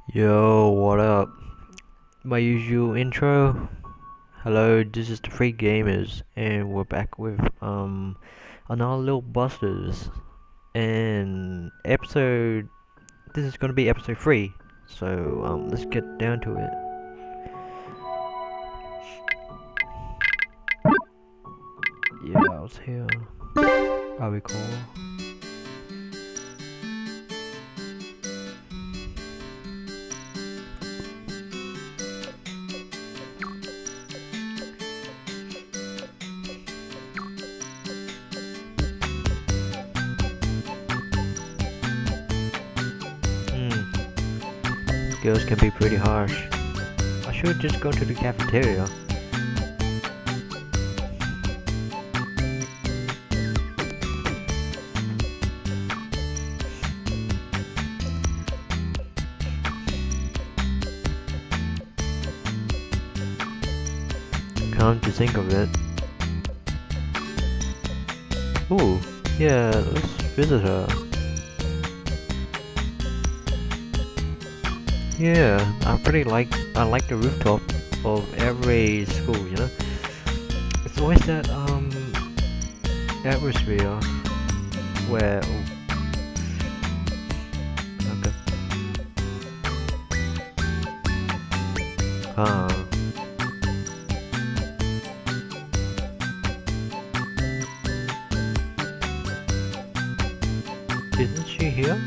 Yo, what up? My usual intro. Hello, this is Duhfreegamerz, and we're back with another little busters. And episode, this is gonna be episode 3. So let's get down to it. Yeah, I was here. I recall. Girls can be pretty harsh. I should just go to the cafeteria. Come to think of it. Ooh, yeah, let's visit her. Yeah, I like the rooftop of every school, you know? It's always that atmosphere where okay. Isn't she here?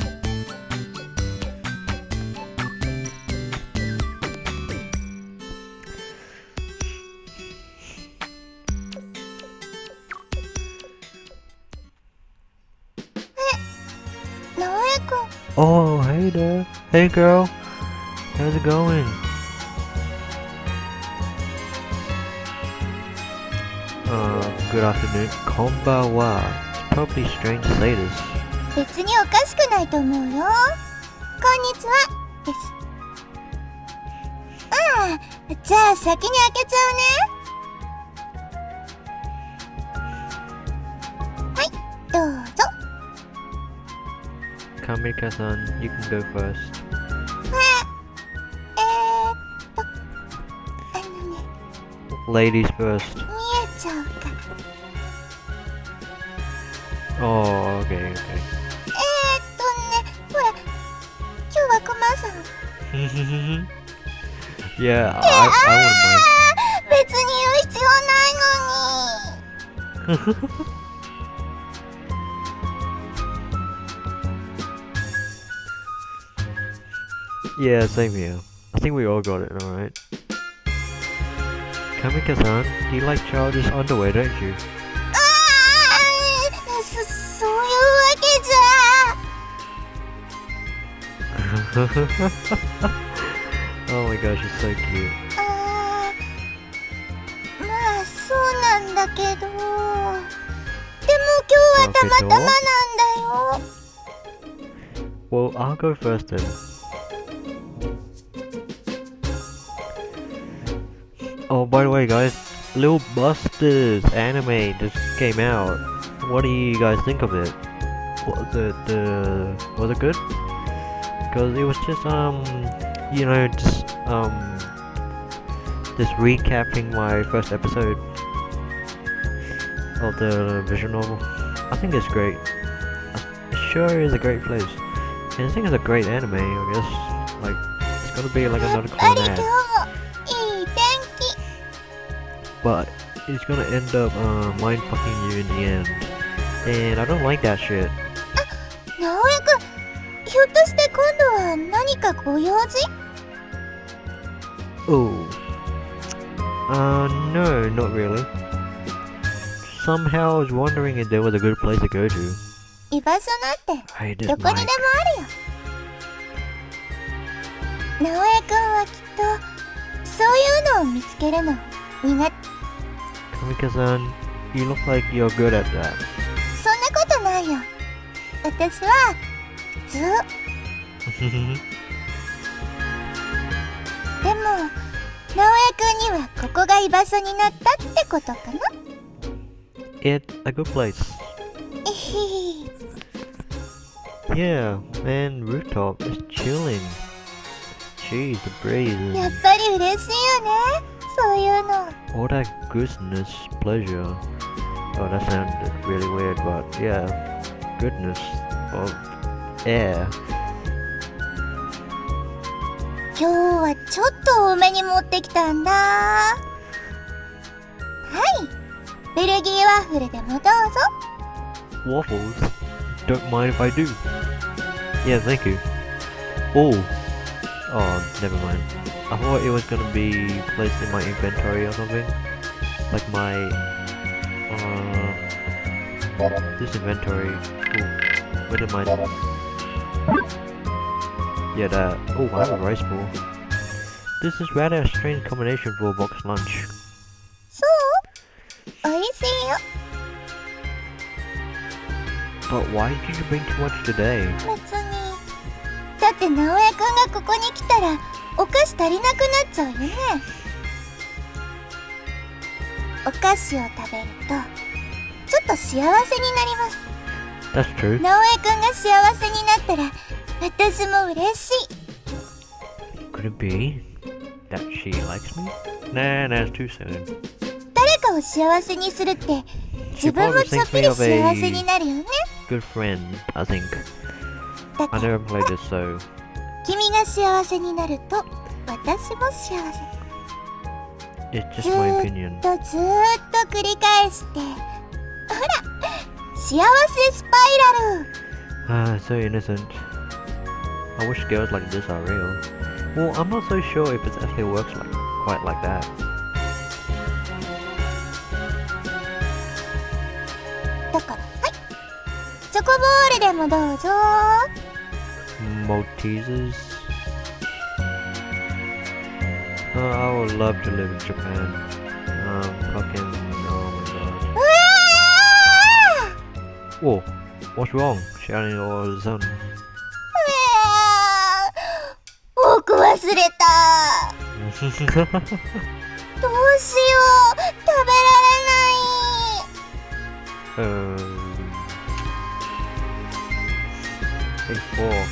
Oh, hey there. Hey girl. How's it going? Good afternoon. Konbanwa. It's probably strange to say this. 別におかしくないと思うよ。こんにちはです。じゃあ先に開けちゃうね。はい、どうぞ。 Kamika-san, you can go first. ね。 Ladies first. 見えちゃうから。 Oh, okay, okay. ほら、今日はコマさん。 Yeah, I wouldn't mind. 別に言う必要ないのに。 Yeah, same here. I think we all got it, alright. Kamika-san, you like childish underwear, don't you? そういうわけじゃ。 Oh my gosh, it's so cute. まあそうなんだけど。でも今日はたまたまなんだよ。 Well, I'll go first then. Oh, by the way, guys, Little Busters anime just came out. What do you guys think of it? Was it good? Because it was just you know, just recapping my first episode of the visual novel. I think it's great. It sure is a great place, and I think it's a great anime. I guess like it's gonna be like another Clannad. But it's gonna end up mind fucking you in the end, and I don't like that shit. 直江くん、ひょっとして今度は何かご用事？ Oh, no, not really. Somehow I was wondering if there was a good place to go to. 居場所なんて Hey, this どこにでも mic. あるよ。直江くんはきっとそういうのを見つけるの苦手。 Kamika-san, you look like you're good at that. そんなことないよ。私は普通。でも直江くんにはここが居場所になったってことかな。 It's a good place. Yeah, man, rooftop is chilling. Jeez, the breeze. やっぱり嬉しいよね、そういうの。 All that goodness, pleasure. Oh, that sounded really weird, but yeah, goodness of air. 今日はちょっと多めに持ってきたんだ。はい、ベルギーワッフルでもどうぞ。 Waffles? Don't mind if I do. Yeah, thank you. Oh, never mind. I thought it was gonna be placed in my inventory or something. Like my, this inventory. Ooh, where did my... Yeah, that. Oh, I have a rice bowl. This is rather a strange combination for a box lunch. そう、おいしいよ。 But why did you bring too much today? 別に。だって直江くんがここに来たらお菓子足りなくなっちゃうよね。お菓子を食べるとちょっと幸せになります。 That's true. 直江くんが幸せになったら私も嬉しい。 Could it be that she likes me? Nah, it's too soon. 誰かを幸せにするって自分もちょっぴり幸せになるよね。 Good friend, I think. だか I ら never played this, so 君が幸せになると私も幸せ。 it's ず just my ー opinion. っとずーっと繰り返してほら幸せスパイラル。 So innocent. I wish girls like this are real. Well, I'm not so sure if it actually works quite like that. だからはいチョコボールでもどうぞ。 Maltesers. I would love to live in Japan. Fucking, oh my god. うわー Whoa, what's wrong? Shouting all of a sudden. 僕忘れた。どうしよう、食べられない。 Big fork.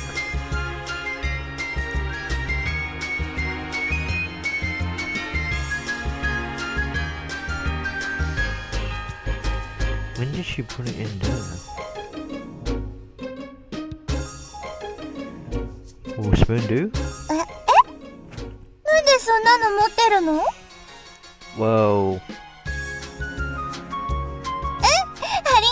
When did she put it in there? Oh, spoon do? なんでそんなの持ってるの？ Whoa. あ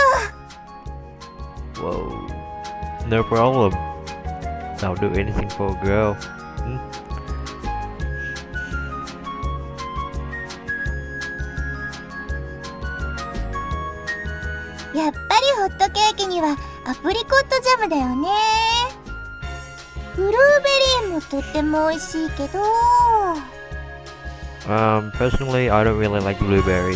りがとう。 Whoa. No problem. I'll do anything for a girl. Hmm? やっぱりホットケーキにはアプリコットジャムだよね。ブルーベリーもとっても美味しいけど。 Personally, I don't really like blueberries.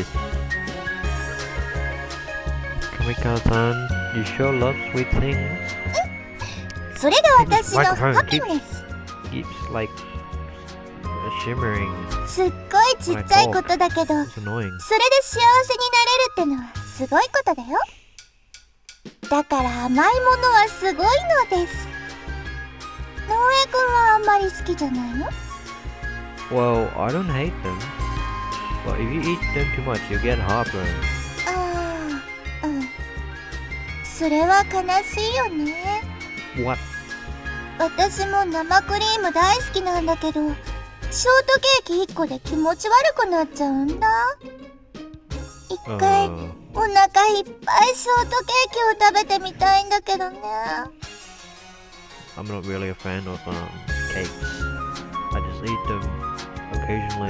Kamikaze-san, you sure love sweet things? それが私のハピネス。 Keeps like shimmering. すっごいちっちゃいことだけど、 It's annoying. それで幸せになれるってのはすごいことだよ。だから甘いものはすごいのです。直江くんはあんまり好きじゃないの？ Well, I don't hate them. But if you eat them too much, you'll get heartburn. ああ、うん。それは悲しいよね。 What? 私も生クリーム大好きなんだけど、ショートケーキ1個で気持ち悪くなっちゃうんだ。一回お腹いっぱいショートケーキを食べてみたいんだけどね。 I'm not really a fan of cakes. I just eat them occasionally.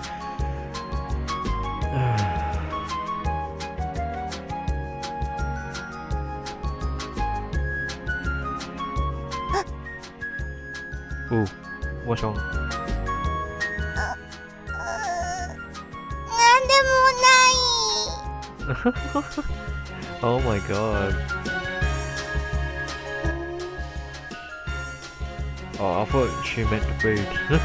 Ooh, what's wrong? なんでもない。 Oh my god. Oh, I thought she meant the food.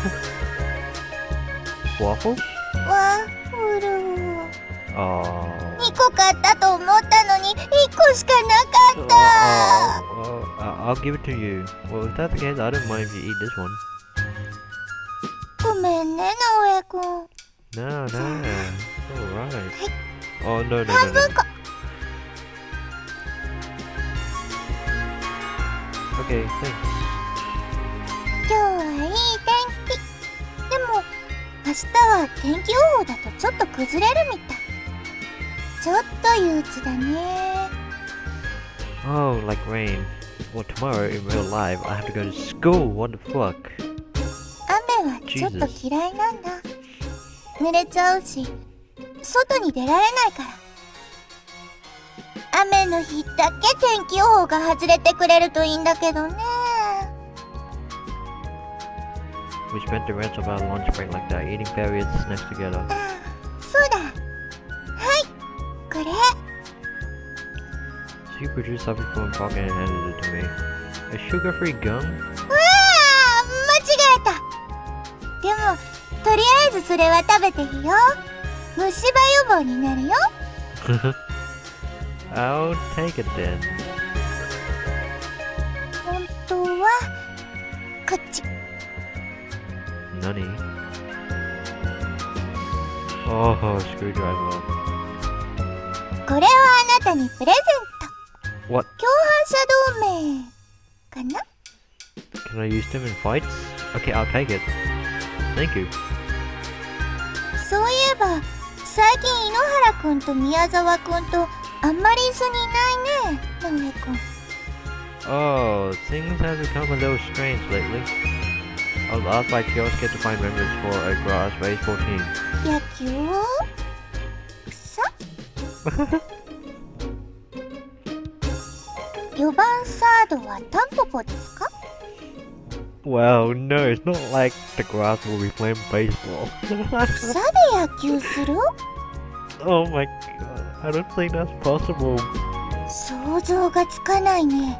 Waffle? ワッフル。 Oh. 2個買ったと思ったのに1個しかなかった。 I'll give it to you. Well, if that's the case, I don't mind if you eat this one. めんね、直江くん。 No, no. It's alright. はい。 Oh, no, no, 半 no, 分 no. こ。 Okay, thanks. 今日はいい天気。でも、明日は天気予報だとちょっと崩れるみたい。ちょっと憂鬱だね。 Oh, like rain. Well, tomorrow in real life, I have to go to school. What the fuck? 雨はちょっと嫌いなんだ。濡れちゃうし、外に出られないから。雨の日だけ天気予報が外れてくれるといいんだけどね。 We spent the rest of our lunch break like that, eating various snacks together. ああ、そうだ。はい、これ。 She produced something from a pocket and handed it to me. A sugar-free gum? うわあ、間違えた。でも、とりあえずそれは食べていいよ。虫歯予防になるよ。 I'll take it then. 本当はこっち。 何? Oh, screwdriver. これはあなたにプレゼント。 What? 共犯者同盟かな。 Can I use them in fights? Okay, I'll take it. Thank you. そういえば最近井ノ原くんと宮沢くんとあんまり一緒にいないね、直江くん。 Oh, things have become a little strange lately. I was asked by Kiosk to find members for a grass baseball team. 野球さ4番サードはタンポポですか？ Well, no, it's not like the grass will be playing baseball. 草で野球する？ Oh my god, I don't think that's possible. 想像がつかないね。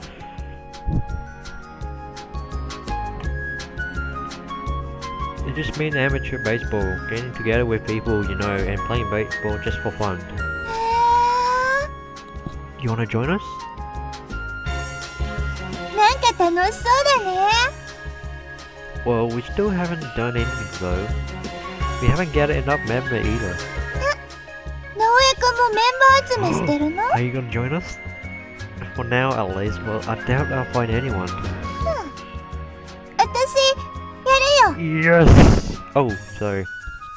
It just means amateur baseball, getting together with people you know and playing baseball just for fun. へ You wanna join us? ー、なんか楽しそうだね。 Well, we still haven't done anything though. We haven't gathered enough member either. 直江くんもメンバー集めしてるの？ Are you gonna join us? For now at least, well, I doubt I'll find anyone. 私やるよ。 Yes! Oh, sorry.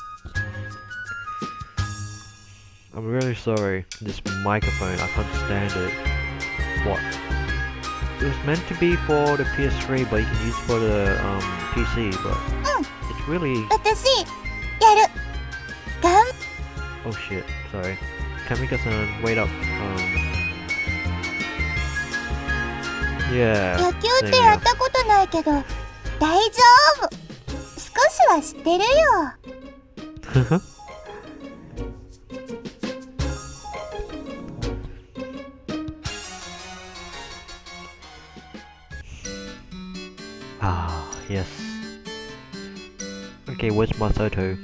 I'm really sorry. This microphone, I can't stand it. What? It was meant to be for the PS3, but you can use it for the PC, but it's really... 私やる。がん Oh shit, sorry. Kamika-san, wait up. Yeah. 野球ってやったことないけど大丈夫。少しは知ってるよ。 Ah, yes. Okay, where's Masato?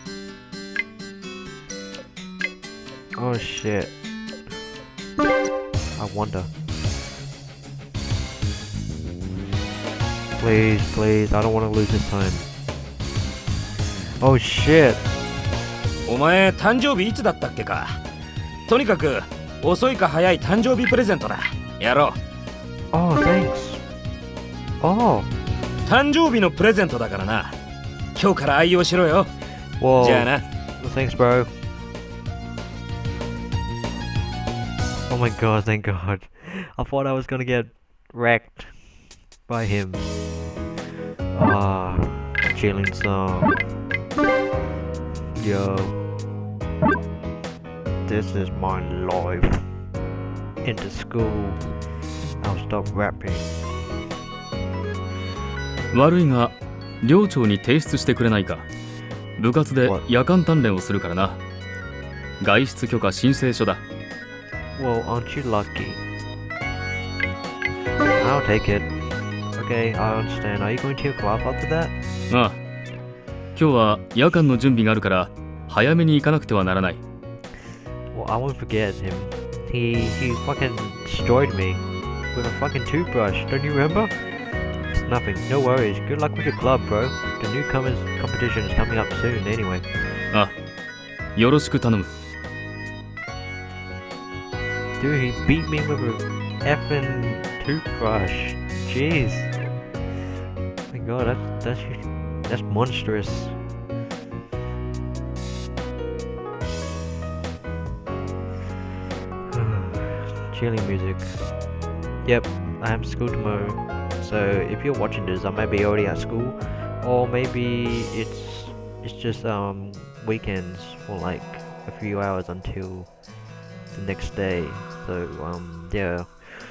Oh shit. I wonder. Please, please, I don't want to lose this time. Oh shit. お前誕生日いつだったっけか。とにかく遅いか早い誕生日プレゼントだ。やろう。 Oh, thanks. Oh. 誕生日のプレゼントだからな。今日から愛用しろよ。 Whoa. じゃあな。 Thanks, bro. Oh my god, thank god. I thought I was gonna get wrecked by him. Ah, chilling song. Yo. This is my life. Into school. I'll stop rapping. 悪いが寮長に提出してくれないか。部活で What? 夜間鍛錬をするからな。外出許可申請書だ。 Well, aren't you lucky? I'll take it. Okay, I understand. Are you going to your class after that? ああ。今日は夜間の準備があるから早めに行かなくてはならない。 Well, I won't forget him. He fucking destroyed me with a fucking toothbrush. Don't you remember? It's nothing. No worries. Good luck with your club, bro. The newcomers competition is coming up soon anyway. あ、よろしく頼む。 Dude, he beat me with a effing toothbrush. Jeez. My god, that's monstrous. Chilling music. Yep, I have school tomorrow. So if you're watching this, I might be already at school, or maybe it's just weekends for like a few hours until the next day. So yeah.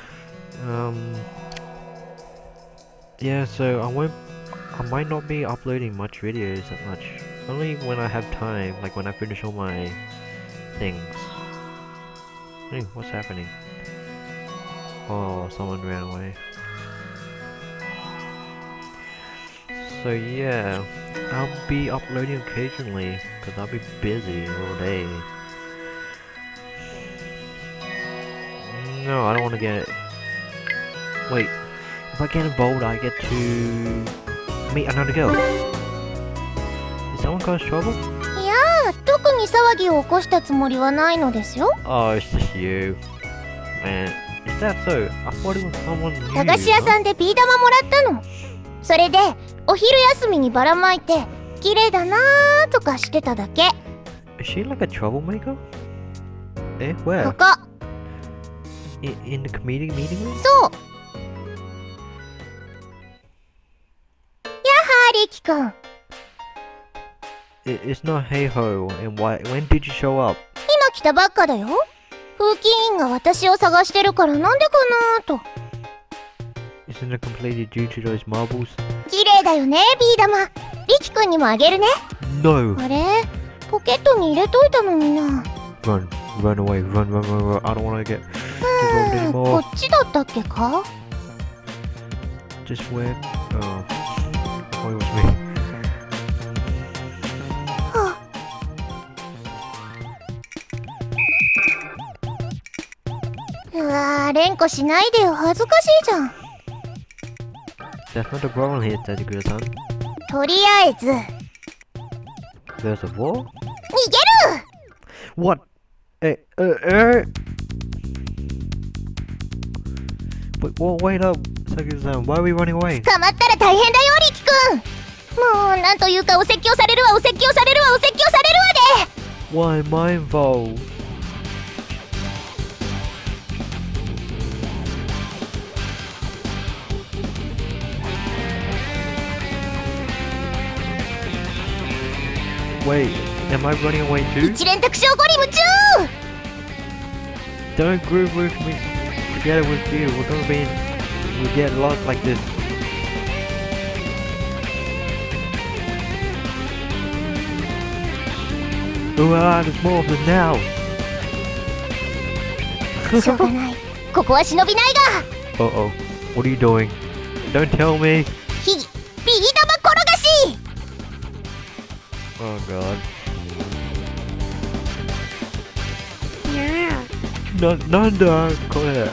Yeah, so I might not be uploading much videos that much. Only when I have time, like when I finish all my things. Hey, what's happening? Oh, someone ran away. So yeah, I'll be uploading occasionally because I'll be busy all day. No, I don't want to get it. Wait, if I get involved, I get to meet another girl. Did someone cause trouble? いやー、特に騒ぎを起こしたつもりはないのですよ。 Oh, it's just you. Man, is that so? I thought it was someone new. 駄菓子屋さんでビー玉もらったの。それでお昼休みにばらまいて綺麗だなーとかしてただけ。 Is she like a troublemaker? Eh, where? ここ。 In the committee meeting room? そう。やはりきくん。 It's not hey ho. And why? When did you show up? 今来たばっかだよ。風紀委員が私を探してるからなんでかなーと。 Isn't it completely due to those marbles? 綺麗だよね、ビー玉。リキくんにもあげるね。 No! あれ、ポケットに入れといたのにな。 Run away, run. I don't want to get involved こ anymore. っちだったっけか？ Just where? Oh, it was me. うわー、連呼しないでよ、恥ずかしいじゃん。 That's not the problem here, Tadagura-san. とりあえず、逃げる！ There's a wall? What? Wait, wait up, Tadagura-san. Why are we running away? 捕まったら大変だよ、リキくん。もう、なんというかお説教されるわ、お説教されるわ、お説教されるわで。 Why am I involved? Wait, am I running away too? 一連卓上五輪夢中。 Don't group with me together with you. We'll get lost like this. There's more of them now. しょうがない。ここは忍びないが。 Uh-oh. What are you doing? Don't tell me. ひ、ビー玉転がし。 Oh god.なんだこれ。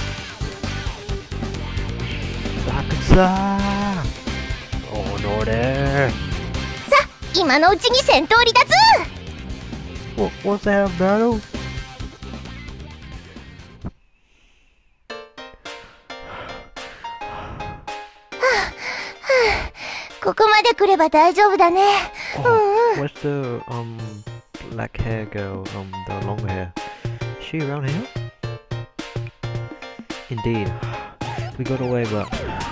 さあ。おのれ。 さ、今のうちに戦闘離脱。 What's that battle? ここまで来れば大丈夫だね。 What's the black hair girl? The long hair. Is she around here? Indeed. We got away, but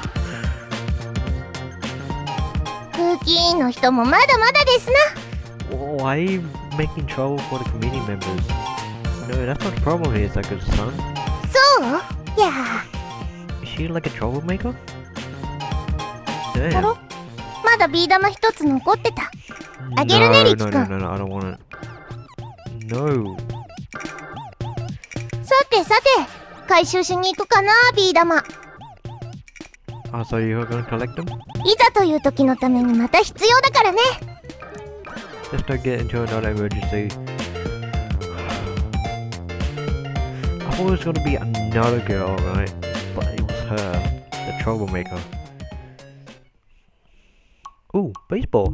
風紀委員の人もまだまだですな。 why are you making trouble for the committee members? No, that's not the problem here, Sakura-san. そう？いや Is she like a troublemaker? あ Damn. ら、まだビー玉一つ残ってた。あげるね、リキ君。 No, I don't want it. No. さてさて、回収しに行くかな、ビー玉。 So you're gonna collect them? いざという時のためにまた必要だからね。 Let's not get into another emergency. I thought it was gonna be another girl, right? But it was her, the troublemaker. baseball.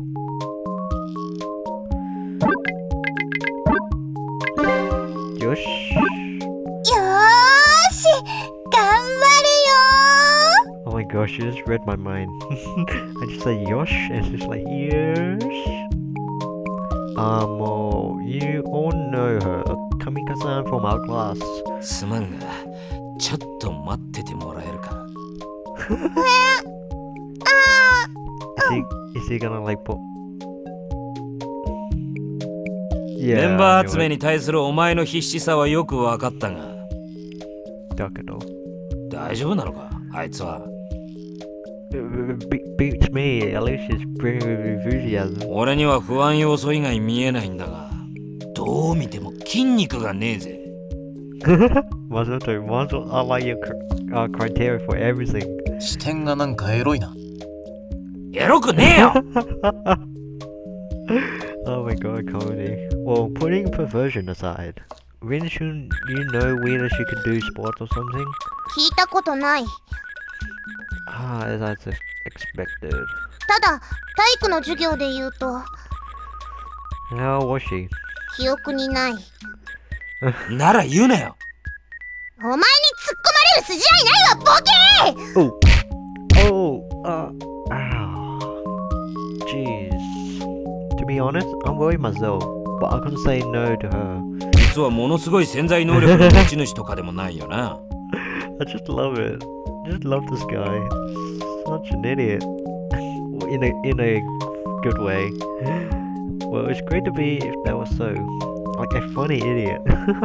Yosh. よーし頑張 Oh my gosh, you just read my mind. I just said Yosh, and it's just like Yosh. You all know her, Kamika-san from our class. すまんが、ちょっと待っててもらえるか。 Is he gonna like put? メンバー集めに対するお前の必死さはよく分かったが。 だけど。 大丈夫なのか、あいつは。 Beats me, at least he's bringing with enthusiasm. 俺には不安要素以外見えないんだが、どう見ても筋肉がねえぜ。 Muscle, I like your criteria for everything. 視点がなんかエロいな。 エロくねえよ。 Oh my god, comedy. Well, putting perversion aside, shouldn't you know whether she could do sports or something? 聞いたことない。 As I expected. ただ体育の授業で言うと How was she? 記憶にない。 なら言うなよ。 お前に突っ込まれる筋合いないわボケー。 Jeez. To be honest, I'm worried myself, but I couldn't say no to her. 実はものすごい潜在能力の持ち主とかでもないよな。 I just love it. Just love this guy. Such an idiot. In a good way. Well, it's great to be if that was so. Like a funny idiot.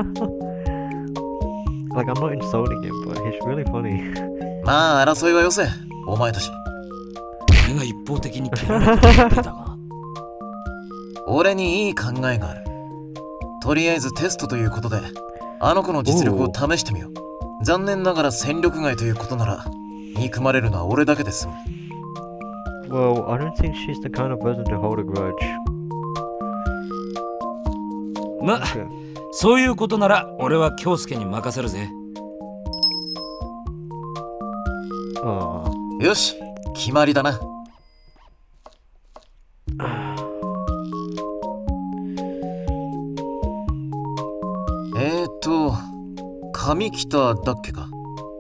Like I'm not insulting him, but he's really funny. まあ争いはよせ、お前たち。 俺が一方的に切られてるってだが。 俺にいい考えがある。とりあえずテストということで、あの子の実力を試してみよう。残念ながら戦力外ということなら、憎まれるのは俺だけです。 Well, I don't think she's the kind of person to hold a grudge. ま、そういうことなら俺は京介に任せるぜ。 よし、決まりだな。上北だっけか。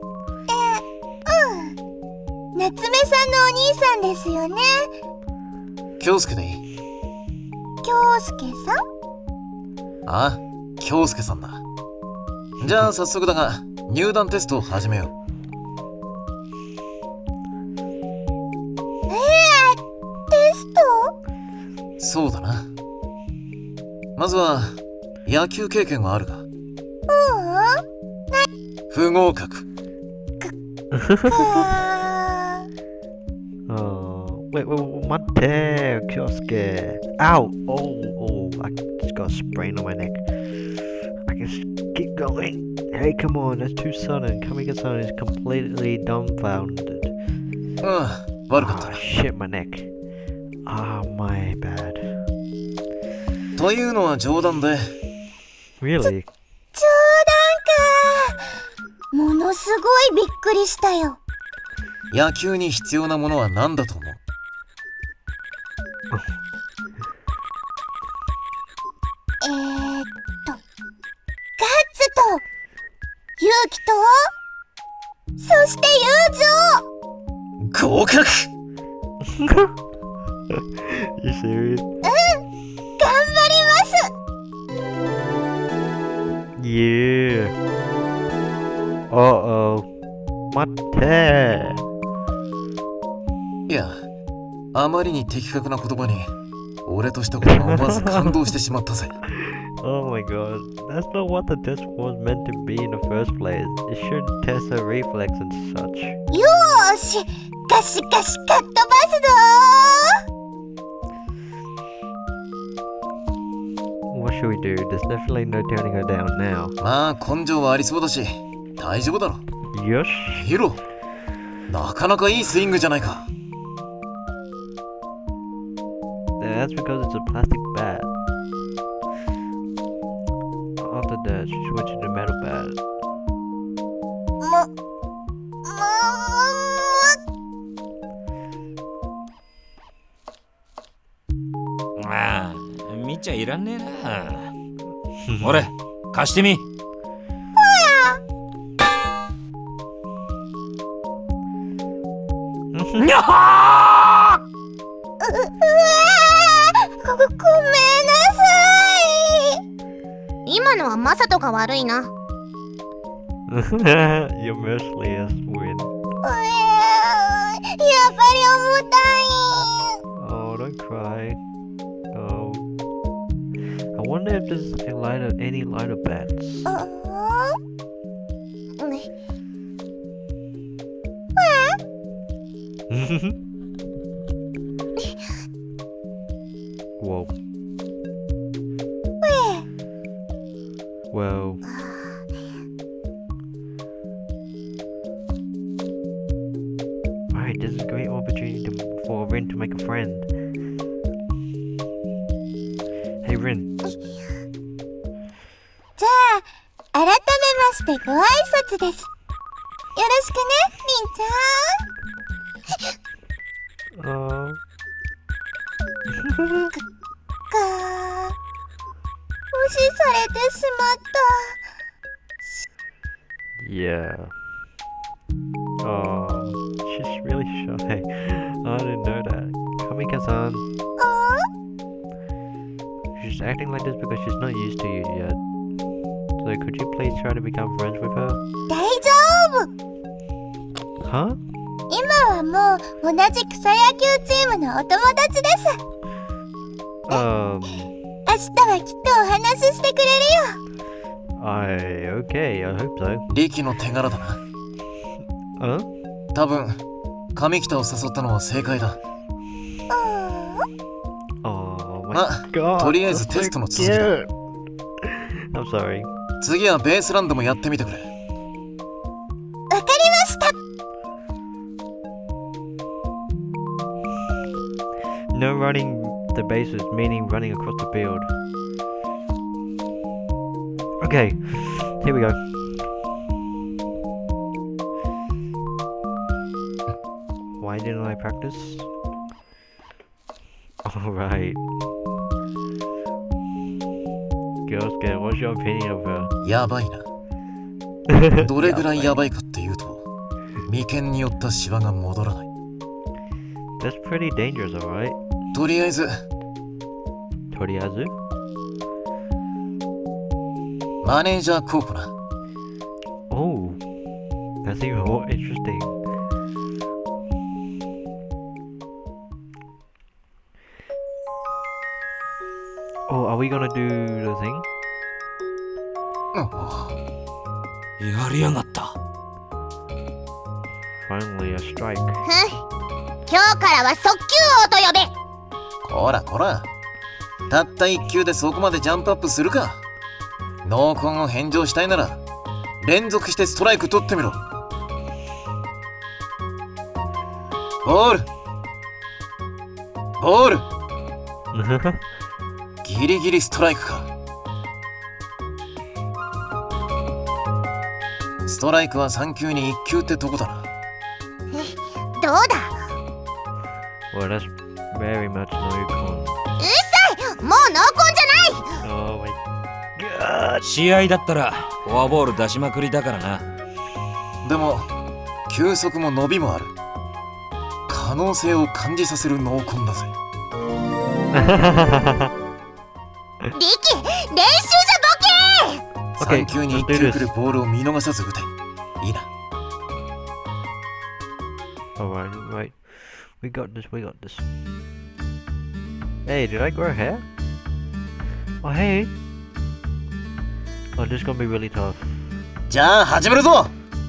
夏目さんのお兄さんですよね。 京介でいい。 京介さん？ ああ、京介さんだ。じゃあ早速だが入団テストを始めよう。 テスト？ そうだな。まずは野球経験はあるか？不合格。 Wait,待って、京介。Ow! Oh, I just got a sprain on my neck. I can keep going. Hey, come on, that's too sudden. Kamika-san is completely dumbfounded. 悪かったな。 Shit, my neck. My bad. というのは冗談で。 Really? 冗談か。ものすごいびっくりしたよ。 野球に必要なものは何だと思う？ ガッツと勇気とそして友情。 合格。 You serious? 頑張ります。 Yeah. Uh-oh. 待って。 いや、あまりに的確な言葉に俺としたことが思わず感動してしまったぜ。 Oh my god, that's not what the test was meant to be in the first place. It should test her reflex and such. よーし、ガシガシかっ飛ばすぞー。What should we do? There's definitely no turning her down now. まあ根性はありそうだし、大丈夫だろ。 よし。 ヒロ、なかなかいいスイングじゃないか。 That's because it's a plastic bat. After that, switch to the metal bat. ああ、見ちゃいらんねえな。俺、貸してみ。にゃはーごめんなさい。今のはマサトが悪いな。 You're merciless, Win. やっぱり重たい。 Oh, don't cry. Oh. I wonder if there's any lighter bats. Whoa. Whoa. Alright, this is a great opportunity for Rin to make a friend. Hey Rin. じゃあ、改めましてご挨拶です。よろしくね、りんちゃん。無視されてしまった。 Yeah. Oh, she's really shy. I didn't know that. Kamika-san. She's acting like this because she's not used to you yet. So could you please try to become friends with her? 大丈夫。 Huh? 今はもう同じ草野球チームのお友達です。明日はきっとお話ししてくれるよ。 Okay, I hope so. リキの手柄だな。多分、上北を誘ったのは正解だ。 Oh まあ、とりあえずテストの続きだ。 I'm sorry. 次はベースランドもやってみてくれ。 わかりました。 No running the bases, meaning running across the field. Okay, here we go. Why didn't I practice? Alright. Girl Scout, what's your opinion of her? やばいな。どれぐらいやばいかっていうと、眉間によったシワが戻らない。 That's pretty dangerous, alright? とりあえず、マネージャー候補な。 Oh, that's even more interesting. Oh, are we gonna do the thing? やりやがった。 Finally, a strike. 今日からは速球王と呼べ。 こらこら。たった1球でそこまでジャンプアップするか。濃紺を返上したいなら、連続してストライク取ってみろ。ボールボールギリギリストライクか。ストライクは3球に1球ってとこだな。 どうだ。 Well, that's very much no con. うっさい、もう濃紺じゃない。 Oh my god. 試合だったらフォアボール出しまくりだからな。 でも球速も伸びもある。可能性を感じさせる濃紺だぜ。 リキ、練習じゃボケ 3球に1球来るボールを見逃さず打て。いいな。 Alright, right. We got this, we got this. Hey, did I grow hair? Oh, hey. Oh, this is gonna be really tough. じゃあ始めるぞ。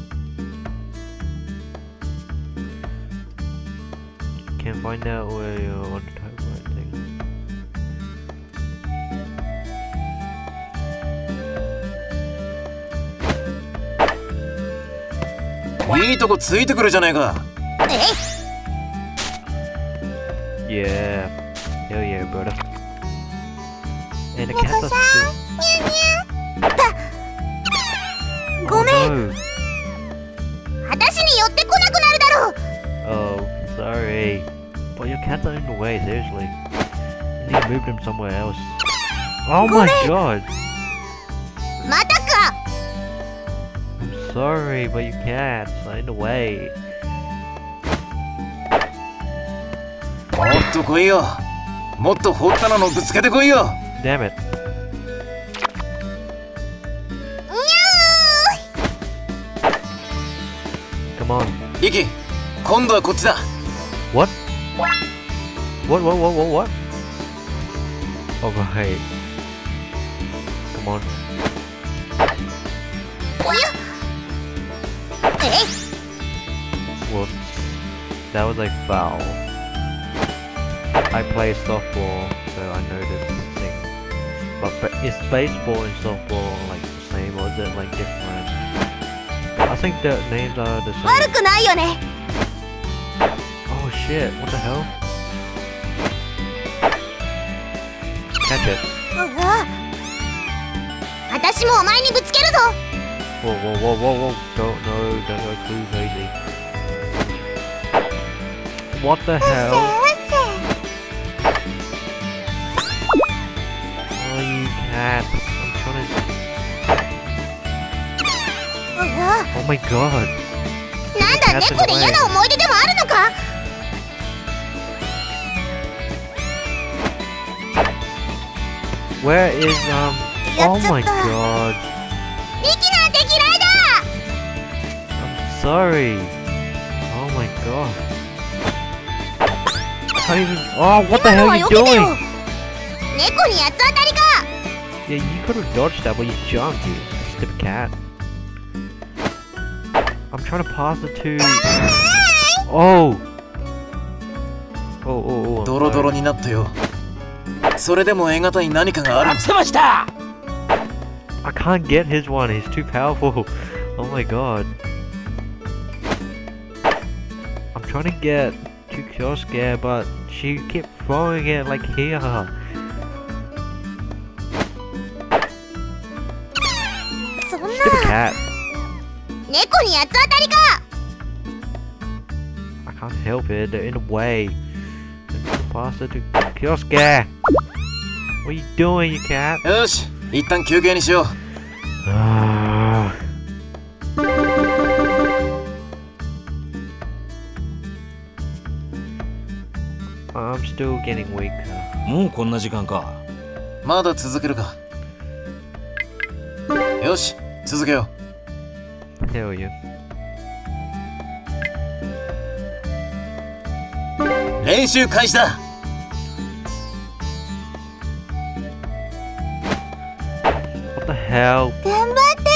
Can't find out where you're on the typewriter thing. いいとこついてくるじゃねえか。 Yeah. Hell yeah, brother. And the cats are still... ごめん、 Oh, no. 私に寄ってこなくなるだろう。 Oh, sorry. But your cats are in the way, seriously. He moved him somewhere else. Oh my god! またか。 I'm sorry, but you can't. It's in the way. もっと来いよ。もっと掘ったのぶつけてこいよ。 Damn it. Come on. リキ、今度はこっちだ。 What? What? Oh, right. Come on. えい。 Whoops. That was like foul. I play softball, so I know this thing. But is baseball and softball like the same, or is it like different? I think the names are the 悪 same. くないよね。 Oh shit! What the hell? Catch it! うわ。私もお前にぶつけるぞ。 Whoa! Don't go too crazy. What the hell? Oh, you cat! I'm trying to. うわ。 Oh my god! なんだ、猫で嫌な思い出でもあるのか。 Where is Oh my やっちゃった。 god! リキなんて嫌いだ。 I'm sorry. Oh my god. How even? Oh, what the 今 hell のは are you 避けてよ。 doing? 猫に八つ当たりか。 Yeah, you could have dodged that, but you jumped, you stupid cat. I'm trying to pass it to. Oh. Oh. ドロドロになったよ。それでも得難い何かがあるの待ってました。 I can't get his one. He's too powerful. Oh my god. I'm trying to get to Kyosuke, but she kept throwing it like here. そんな。 Stupid cat. 猫に八つ当たりか。 I can't help it. They're in the way. Pass it to Kyosuke. What are you doing, you cat? よし、一旦休憩にしよう。 I'm still getting weak. もうこんな時間か。 まだ続けるか。よし、続けよ Hell you. う。練習開始だ。 What the hell? 頑張って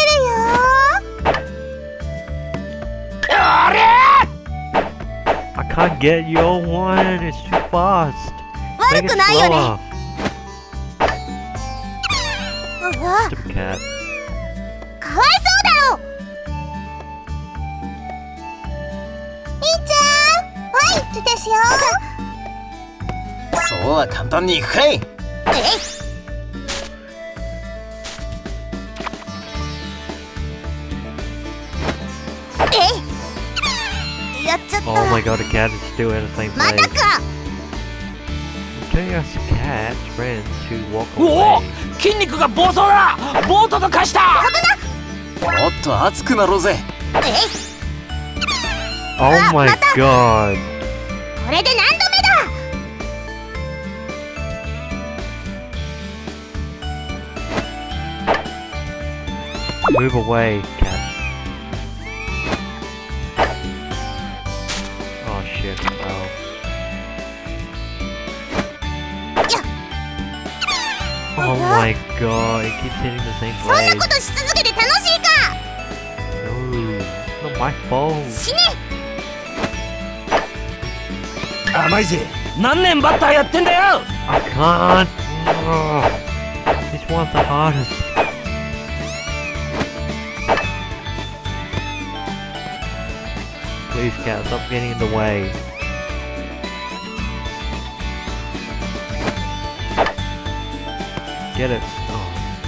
るよ。 あれ I can't get your one. It's too fast. 悪 Make く it ないよね。 slower. うわ。 Stupid cat. かわいそうだろ。みーちゃん、ファイトですよ。 そうは簡単にいくかい。 えい。えい。やっちゃった。 Oh my god, the cat is still in the same ま place. たか。 I'm telling us cat's friends to walk おお away. 筋肉が暴走だ。ボートと化した。 もっと熱くなろうぜ。 えい。 Oh my god. これで何度目だ。 Move away, cat. Oh shit. Oh. Oh my god, it keeps hitting the same そんな place. ことし続けて楽しいか。 No, it's not my fault. 死ね。 甘いぜ。何年バッターやってんだよ。 I can't. Oh, this one's the hardest. Please, cat, stop getting in the way. Get it. Oh.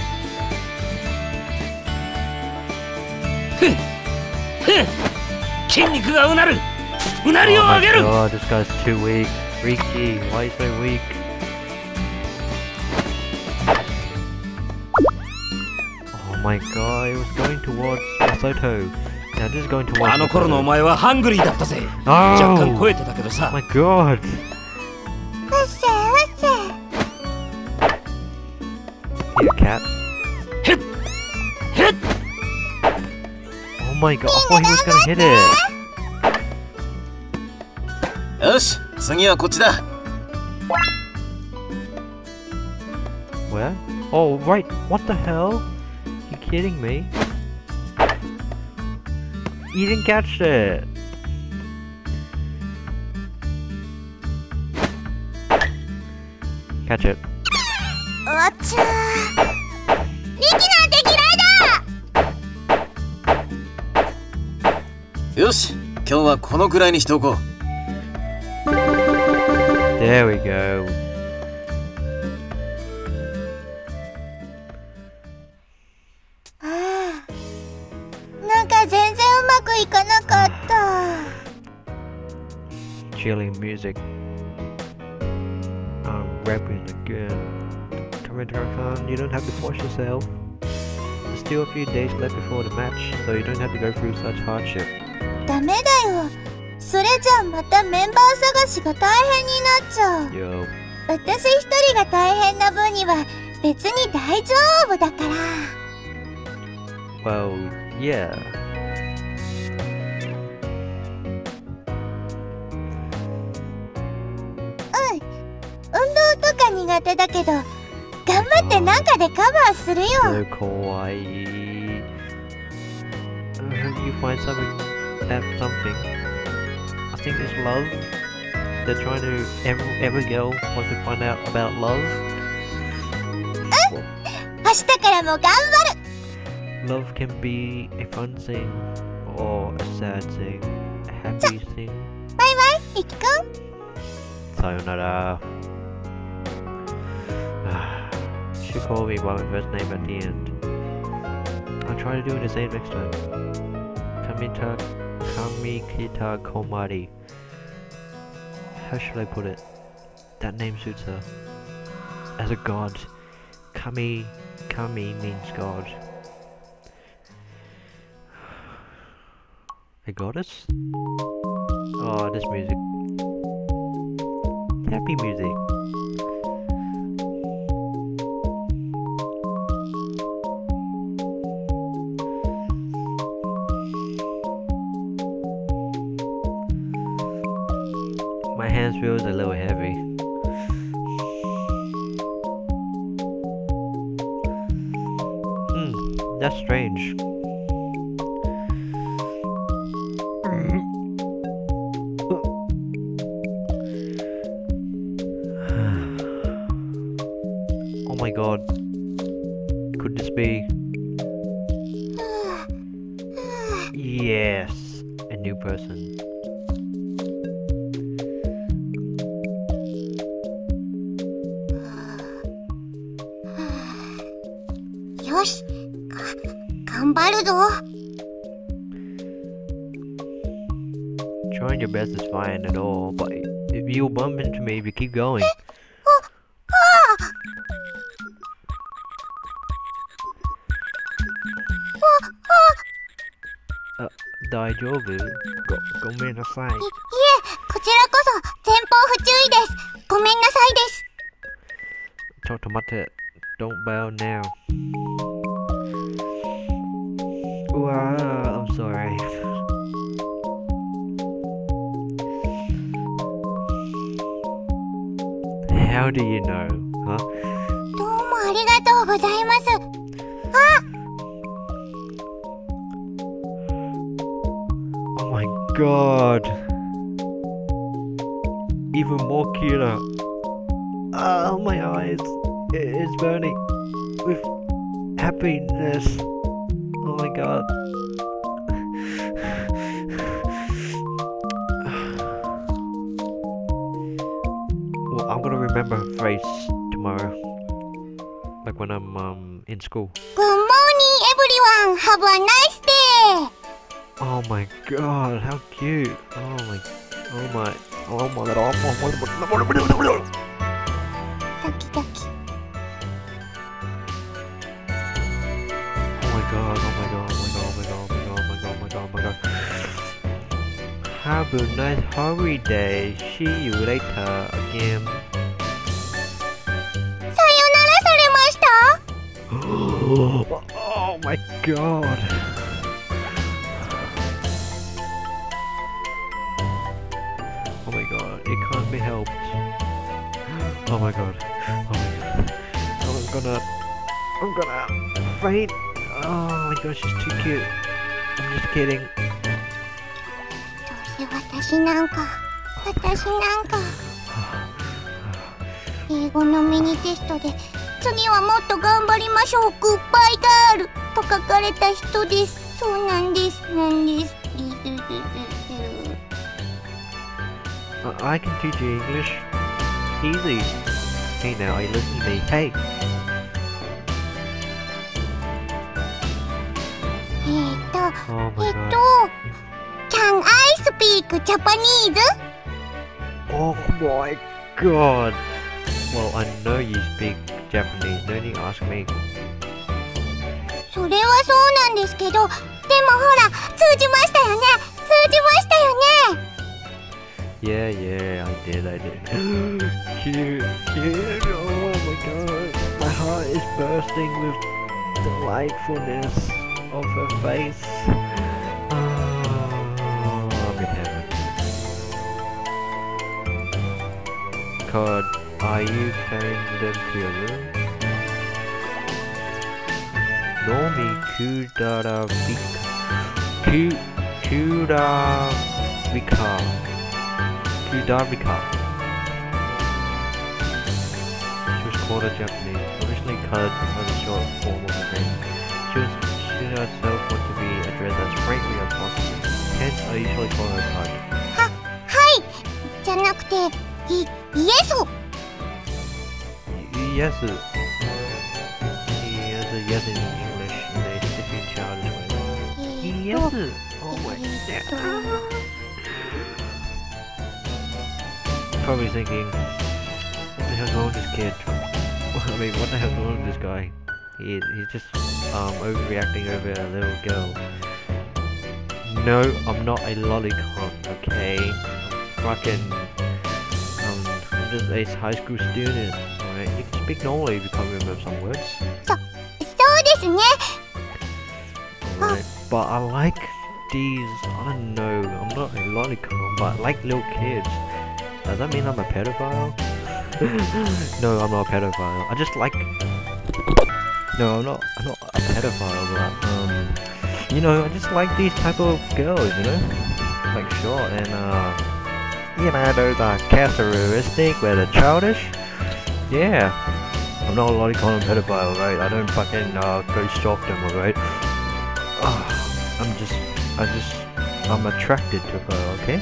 筋肉がうなる。うなりを Oh 上 my げる。 god, this guy's too weak. Freaky, why is so weak? my god, it was going towards Masato. Now this is going towards あの頃のお Masato. 前はハングリーだったぜ。 Oh! 若干超えてたけどさ。 My god! うっせーうっせー。 Here, cat. へっへっ Oh my god, I thought he was gonna hit it! よし、次はこっちだ。 Where? Oh, right, what the hell? You kidding me? You didn't catch it! Catch it. おっちゃー。力なんて嫌いだ。 よし、今日はこのくらいにしておこう。 There we go. Ah, なんか全然うまくいかなかった。 Chilling music. Rapping again. Come, you don't have to force yourself. There's still a few days left before the match, so you don't have to go through such hardship. ダメだよ。それじゃあまたメンバー探しが大変になっちゃう。 Yo. 私一人が大変な分には別に大丈夫だから。 Well, yeah. 運動とか苦手だけど、頑張ってなんかでカバーするよ。 So kawaii. Hope you find something. Something. I think it's love. They're trying to. Every girl wants to find out about love. 明日からも頑張る。 Love can be a fun thing or a sad thing, a happy thing. バイバイ、いきくん。 Sayonara. She called me by my first name at the end. I'll try to do the same next time. Kamikita Komari. How should I put it? That name suits her. As a god. Kami means god. A goddess? Oh, this music. Happy music. My hands feels a little heavy. That's strange. Oh my god. Could this be? Yes, a new person. よし、頑張るぞ。 Trying your best is fine at all, but if you'll bump into me if you keep going. Daijoubu? Gomennasai. いえ、こちらこそ前方不注意です。ごめんなさいです。 Totomate, don't bow now. Wow, I'm sorry. How do you know, huh? どうもありがとうございます。あ、 Oh my god. Even more cuter. Oh, my eyes. It's burning with happiness. Oh my god. Well, I'm gonna remember her face tomorrow. Like when I'm in school. Good morning everyone. Have a nice day. Oh my god, how cute. Oh my. ドキドキ。 Oh my have a nice hungry day. See you later again. さよならされました？ Oh my god. Oh my god, it can't be helped. Oh my god. Oh my god. I'm gonna faint. Oh my god, she's too cute. I'm just kidding. どうせ私なんか英語のミニテストで次はもっと頑張りましょうグッバイガールと書かれた人です。そうなんです。 I can teach you English. Easy. Hey now, you listen to me. Hey. Oh my god. Can I speak Japanese? Oh my god. Well, I know you speak Japanese. No need to ask me. それはそうなんですけど、でもほら、通じましたよね。 Yeah, I did. Cute. Oh my god. My heart is bursting with delightfulness of her face. Oh, I'm in heaven. God, are you carrying them to your room? Nomi Kudarika. She was called a Japanese, originally Cud was a short form of her name. She herself wanted to be addressed as frankly as possible. Hence, I usually call her Cud. はいじゃなくて、イエス Yes. She has a yes in English in a stiffly childish way. Yes. Oh my god. Probably thinking, what the hell's wrong with this kid? I mean, what the hell's wrong with this guy? He's just overreacting over a little girl. No, I'm not a lolicon, okay? I'm just a high school student, alright? You can speak normally if you can't remember some words. そうですね。 Alright, but I like these, I don't know, I'm not a lolicon, but I like little kids. Does that mean I'm a pedophile? No, I'm not a pedophile. I just like... No, I'm not a pedophile, but, you know, I just like these type of girls, you know? Like short and, you know, those are characteristic where they're childish. Yeah. I'm not a lolicon and pedophile, right? I don't fucking, go stalk them, alright? I'm attracted to her, okay?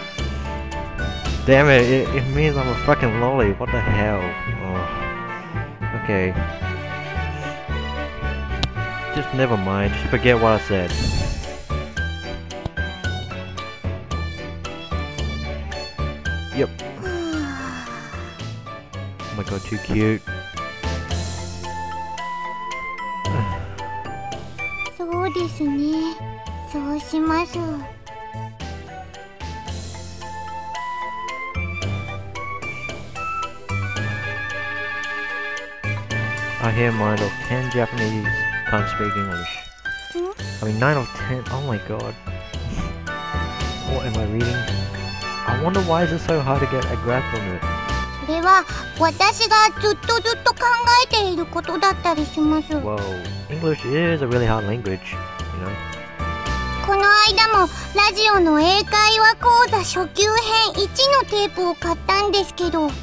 Damn it, it means I'm a fucking lolly, what the hell? Oh. Okay. Just never mind, just forget what I said. Yep. Oh my god, too cute. そうですね。そうします。 I hear 9 of 10 Japanese can't speak English. I mean 9 of 10, oh my god. What am I reading? I wonder why is it so hard to get a grasp on it? それは私がずっと考えていることだったりします。 Whoa, English is a really hard language, you know? この間もラジオの英会話講座初級編1のテープを買ったんですけど、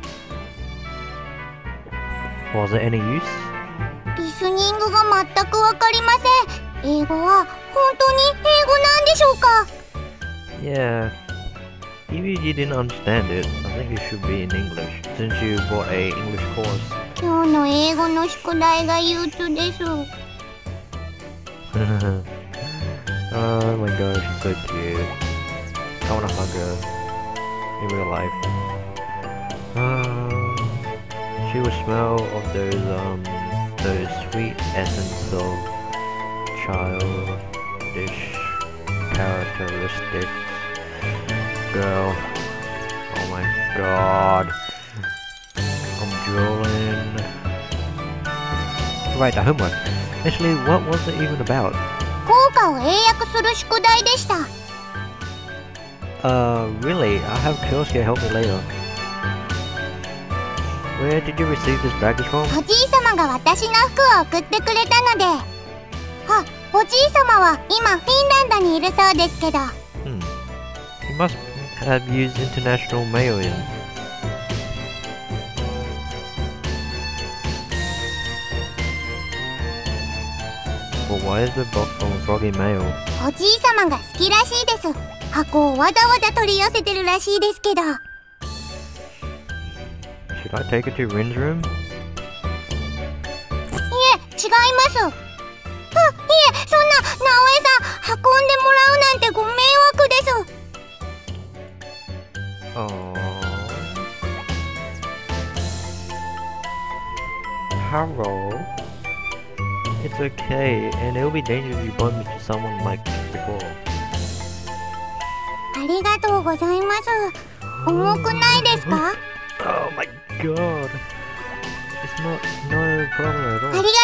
Was it any use? リスニングが全くわかりません。英語は本当に英語なんでしょうか？ Yeah. If you didn't understand it, I think it should be in English, since you bought a English course. 今日の英語の宿題が憂鬱です。 Oh my god, she's so cute. I wanna hug her in real life. She will smell of those sweet essence of childish characteristics. girl. Oh my god. I'm drooling. Right, the homework. Actually, what was it even about? 効果を英訳する宿題でした。 Really? I have Kyosuke help me later. Where did you receive this baggage from? おじいさまが私の服を送ってくれたので。あ、おじいさまは今フィンランドにいるそうですけど。 You must have used international mail-in. Well, why is the box from Froggy Mail? おじいさまが好きらしいです。箱をわざわざ取り寄せてるらしいですけど。 Should I take it to Rin's room? いえ、違います。いえ、そんな、直江さん、運んでもらうなんてご迷惑です。 Harold? It's okay, and it'll be dangerous if you bump into someone like before. ありがとうございます。重くないですか？ Oh my god. It's not a problem at ありがとう all. ございます。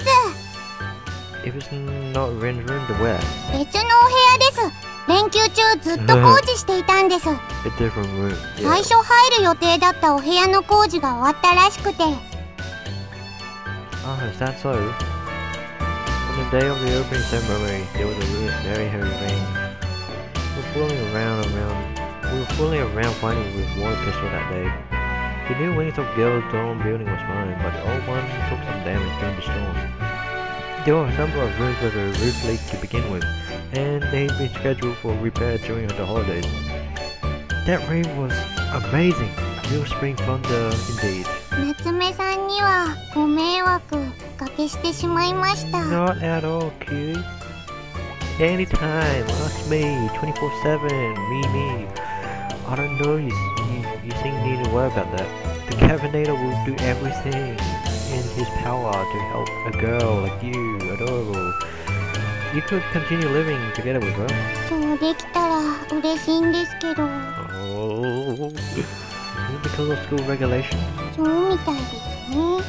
If it's not Rin's room, then where? 別のお部屋です。連休中ずっと工事していたんです。 A different room. 最 Yeah. 初入る予定だったお部屋の工事が終わったらしくて。 Oh, is that so? On the day of the opening ceremony, there was a very heavy rain. We were fooling around fighting with water pistol that day. The new wings of Gil's dome building was fine, but the old one took some damage during the storm. There were a number of rooms with a roof leak to begin with, and they'd been scheduled for repair during the holidays. That rain was amazing. A real spring thunder indeed. 夏目さんにはご迷惑おかけしてしまいました。 Not at all, kid. Anytime, ask me, 24/7, me. I don't know, you think you need to worry about that. The Cavernator will do everything in his power to help a girl like you, adorable. You could continue living together with her. そうできたら嬉しいんですけど。 Oh, is it because of school regulation? そうみたいですね。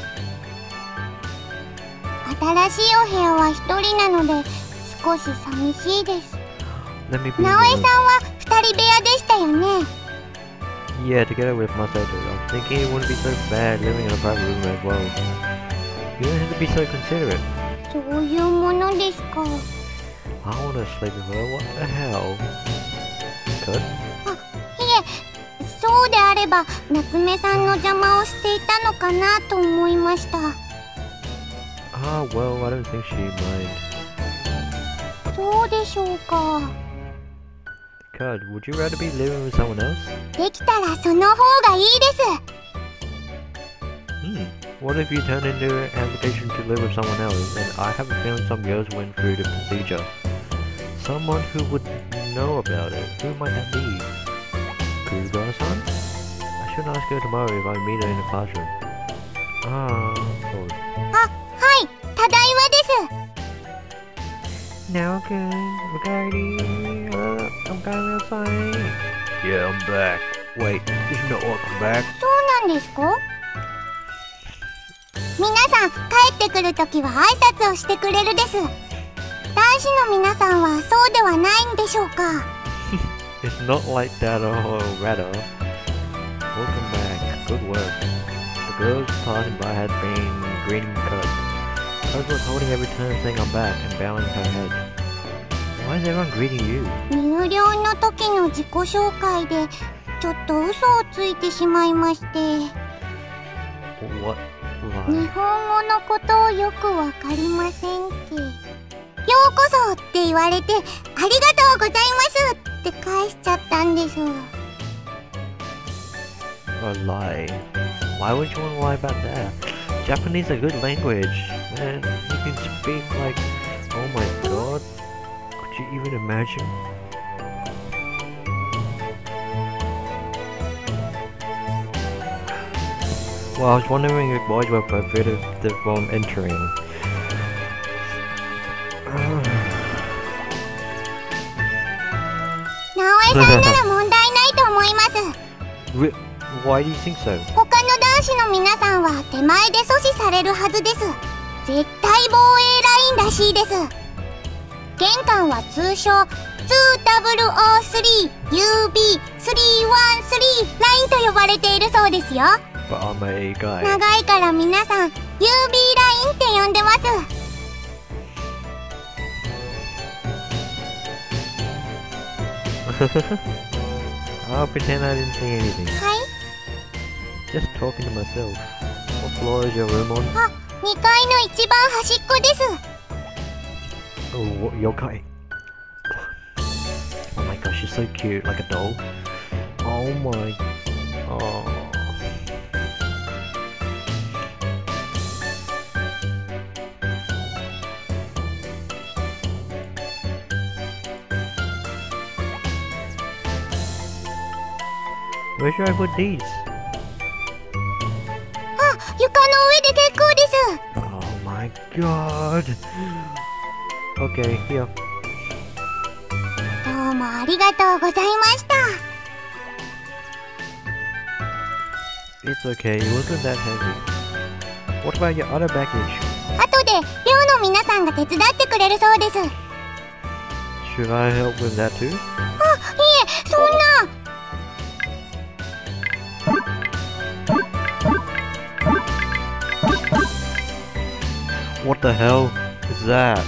新しいお部屋は一人なので少し寂しいです。 Let me be 直江さんは二人部屋でしたよね。 Yeah, together with my sister. I was thinking it wouldn't be so bad living in a private room as well. You don't have to be so considerate. そういうものですか。 I want to sleep with her. What the hell? Could? いえ、そうであれば夏目さんの邪魔をしていたのかなと思いました。 Ah, well, I don't think she'd mind. そうでしょうか。 Cud, would you rather be living with someone else? できたらその方がいいです。 What if you turn into an application to live with someone else, and I have a feeling some girls went through the procedure? Someone who would know about it. Who might that be? Kuga-san? I should ask her tomorrow if I meet her in the classroom. Ah, oh. はい、ただいまです。 Now good, Ricardi. I'm coming outside. Yeah, I'm back. Wait, did you not welcome back? そうなんですか？皆さん帰ってくるときは挨拶をしてくれるです。男子の皆さんはそうではないんでしょうか？ It's not like that, or rather. Welcome back. Good work. The girls passing by had been greeting Cud. Cud was holding every turn saying I'm back and bowing her head. Why is everyone greeting you? 入寮の時の自己紹介でちょっと嘘をついてしまいまして。 What 日 lie? 本語のことをよくわかりませんって。ようこそって言われてありがとうございますって返しちゃったんです。 A lie? Why would you want to lie about that? Japanese is a good language. Man, you can speak like... Oh my god. Could you even imagine? Well, I was wondering if boys were prohibited from entering. 直江さんなら問題 Why do you think so? 他の男子の皆さんは手前で阻止されるはずです。絶対防衛ラインらしいです。玄関は通称 2003 UB313 ラインと呼ばれているそうですよ。 But I'm a guy. 長いから皆さん UB ラインって呼んでます。 I'll pretend I didn't say anything. はい。 Just talking to myself. What floor is your room on? あ、2階の一番端っこです。 Oh, your guy. Oh my gosh, she's so cute, like a doll. Oh my. Oh. Where should I put these? あ、床の上で結構です。 Oh my god. Okay, here. どうもありがとうございました。 It's okay, it wasn't that heavy. What about your other baggage? 後で寮の皆さんが手伝ってくれるそうです。 Should I help with that too? あ、いえ、そんな。 What the hell is that?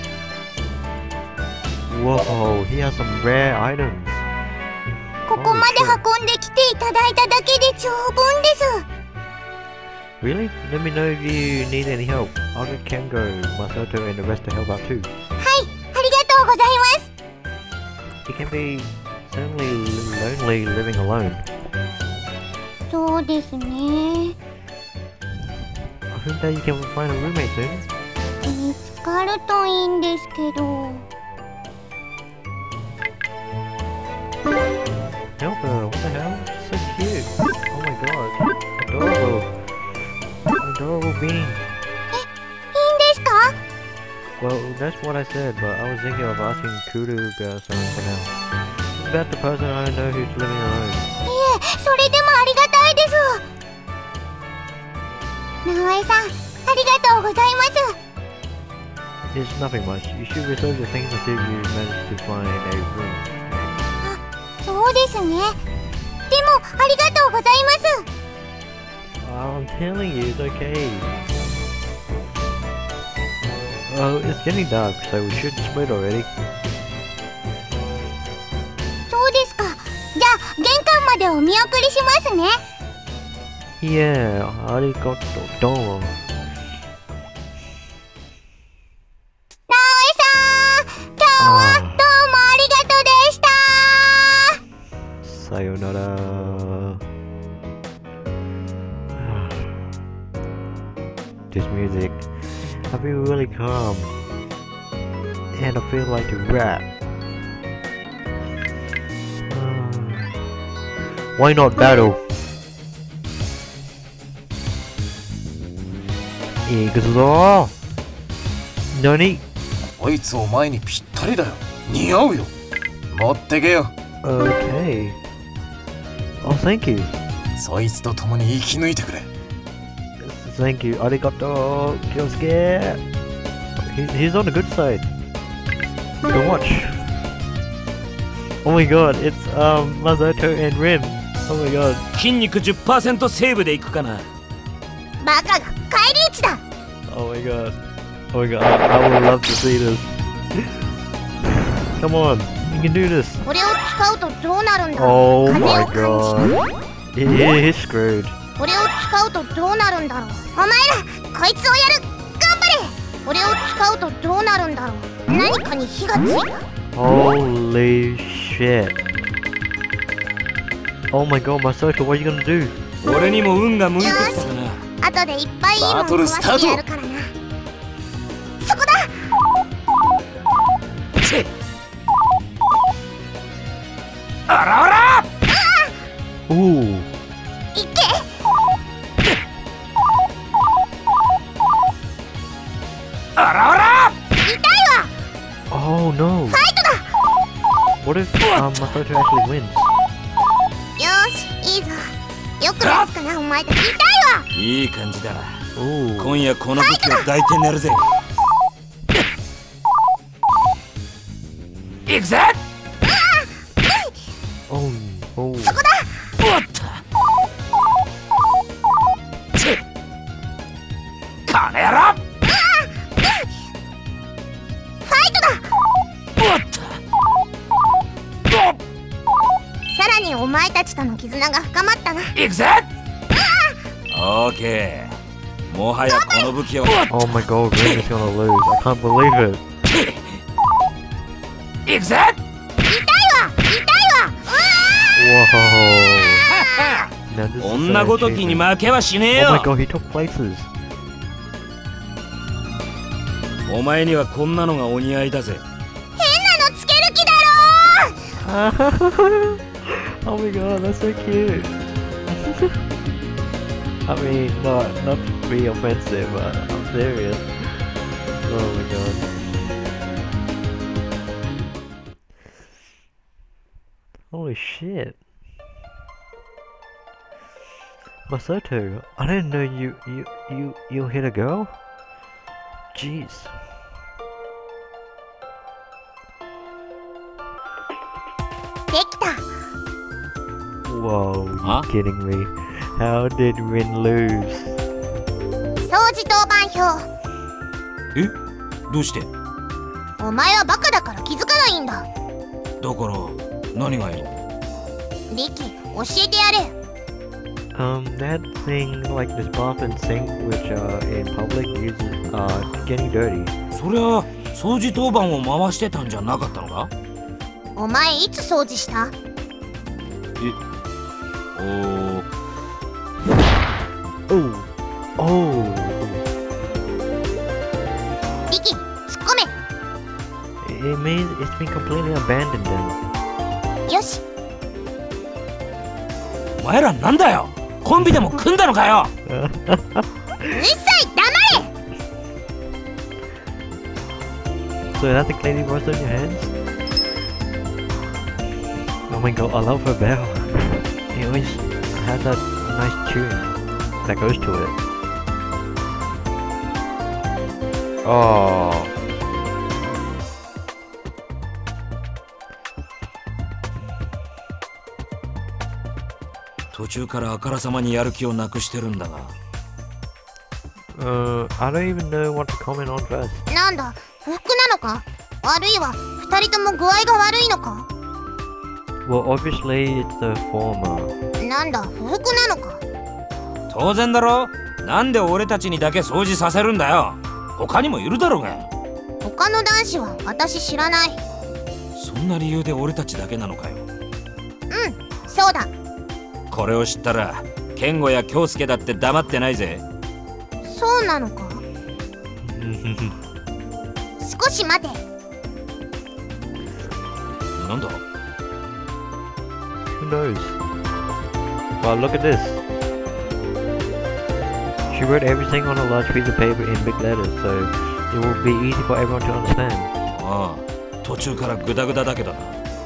Whoa, he has some rare items. ここまで運んできていただいただけで十分です。 Really? Let me know if you need any help. I'll get Kengo, Masato, and the rest to help out too. はい、ありがとうございます。 It can be certainly lonely living alone. そうですね。 I hope that you can find a roommate soon. 見つかるといいんですけど。 Help her, what the hell? She's so cute. Oh my god. Adorable. Adorable being. いいんですか？ Well, that's what I said, but I was thinking of asking Kuruga-san for now. It's about the person I know who's living alone. いえ、それでもありがたいです。直江さん、ありがとうございます。 It's nothing much. You should reserve your things until you manage to find a room. そうですね。でも、ありがとうございます。 I'm telling you, it's okay. Oh, it's getting dark, so we should split already. そうですか。じゃあ、玄関までお見送りしますね。 Yeah, arigato, domo. 直江さん、今日はどうもありがとうでした。 Sayonara. This music, I feel really calm, and I feel like to rap. Why not battle? 行くぞ。何？ こいつお前にぴったりだよ。似合うよ。持ってけよ。 Okay. Oh, thank you. そいつと共に生き抜いてくれ。 Thank you. Arigato. Kyosuke. He's on the good side. Don't watch. Oh my god, it's Masato and Rin. Oh my god. 筋肉 10% セーブでいくかな。 バカが返り討ちだ。 Oh my god. Oh my god. I would love to see this. Come on. You can do this. これを使うとどうなるんだろう。 Oh 風 my を感じ god. He's screwed. これを使うとどうなるんだろう。お前らこいつをやる。頑張れ。これを使うとどうなるんだろう。何かに火がついた。 Holy shit. Oh my god, Masato, what are you gonna do? 俺にも運が向いてきたかな。 後でいっぱいいいものバトルスタート壊してやるからな。そこだ。 チェあらあら Ooh. いけ。 あらあら痛いわ。 Oh no. ファイトだ。 What if Masato actually wins? よし、いいぞ。 どやつかなお前たち。痛いわ。 いい感じだ。 Ooh. 今夜この武器を抱いて寝るぜ。行くぜ。 Oh. Oh. そこだ。 おっと。チッ。この野郎。 ファイトだ。 おっと。おっ。 さらにお前たちとの絆が深まったな。 行くぜ。オーケー。もはやこの武器を。 Oh my god, Green is gonna lose. I can't believe it. 行くぜ。 痛いわ。 Whoa. Now this is 女ごときに負けはしねえ Oh my よ。 god, he took places. お前にはこんなのがお似合いだぜ。 変なのつける気だろ。 Oh my god, that's so cute. I mean, not to be offensive, but I'm serious. Oh my god. Holy shit. Masato, I didn't know you hit a girl? Jeez. Whoa, you Huh? kidding me? How did Rin lose? 掃除当番表。 え、どうして？ お前はバカだから気づかないんだ。 だから何がよ。 リキ、教えてやれ。 That thing like this bathroom sink which in public uses getting dirty. そりゃ掃除当番を回してたんじゃなかったのか？ お前いつ掃除した？ Oh, oh. リキ、突っ込め。 It means it's been completely abandoned then. よし。 お前らなんだよ。コンビでも組んだのかよ。 うるさい、黙れ。 So that's the cleaning brush on your hands? Oh my god, I love her bell. It always has that nice tune that goes to it. Oh. 途中からあからさまにやる気をなくしてるんだが。 I don't even know what to comment on first. なんだ、不服なのか？あるいは二人とも具合が悪いのか？ Well, obviously it's the former. なんだ、不服なのか？ 当然だろ。なんで俺たちにだけ掃除させるんだよ。他にもいるだろうが。 他の男子は私知らない。 そんな理由で俺たちだけなのかよ。 うん、そうだ。 これを知ったら健吾や京介だって黙ってないぜ。 そうなのか？少し待て。 なんだ？ Who knows? Well, look at this. She wrote everything on a large piece of paper in big letters, so it will be easy for everyone to understand. ああ、途中からグダグダだけどな。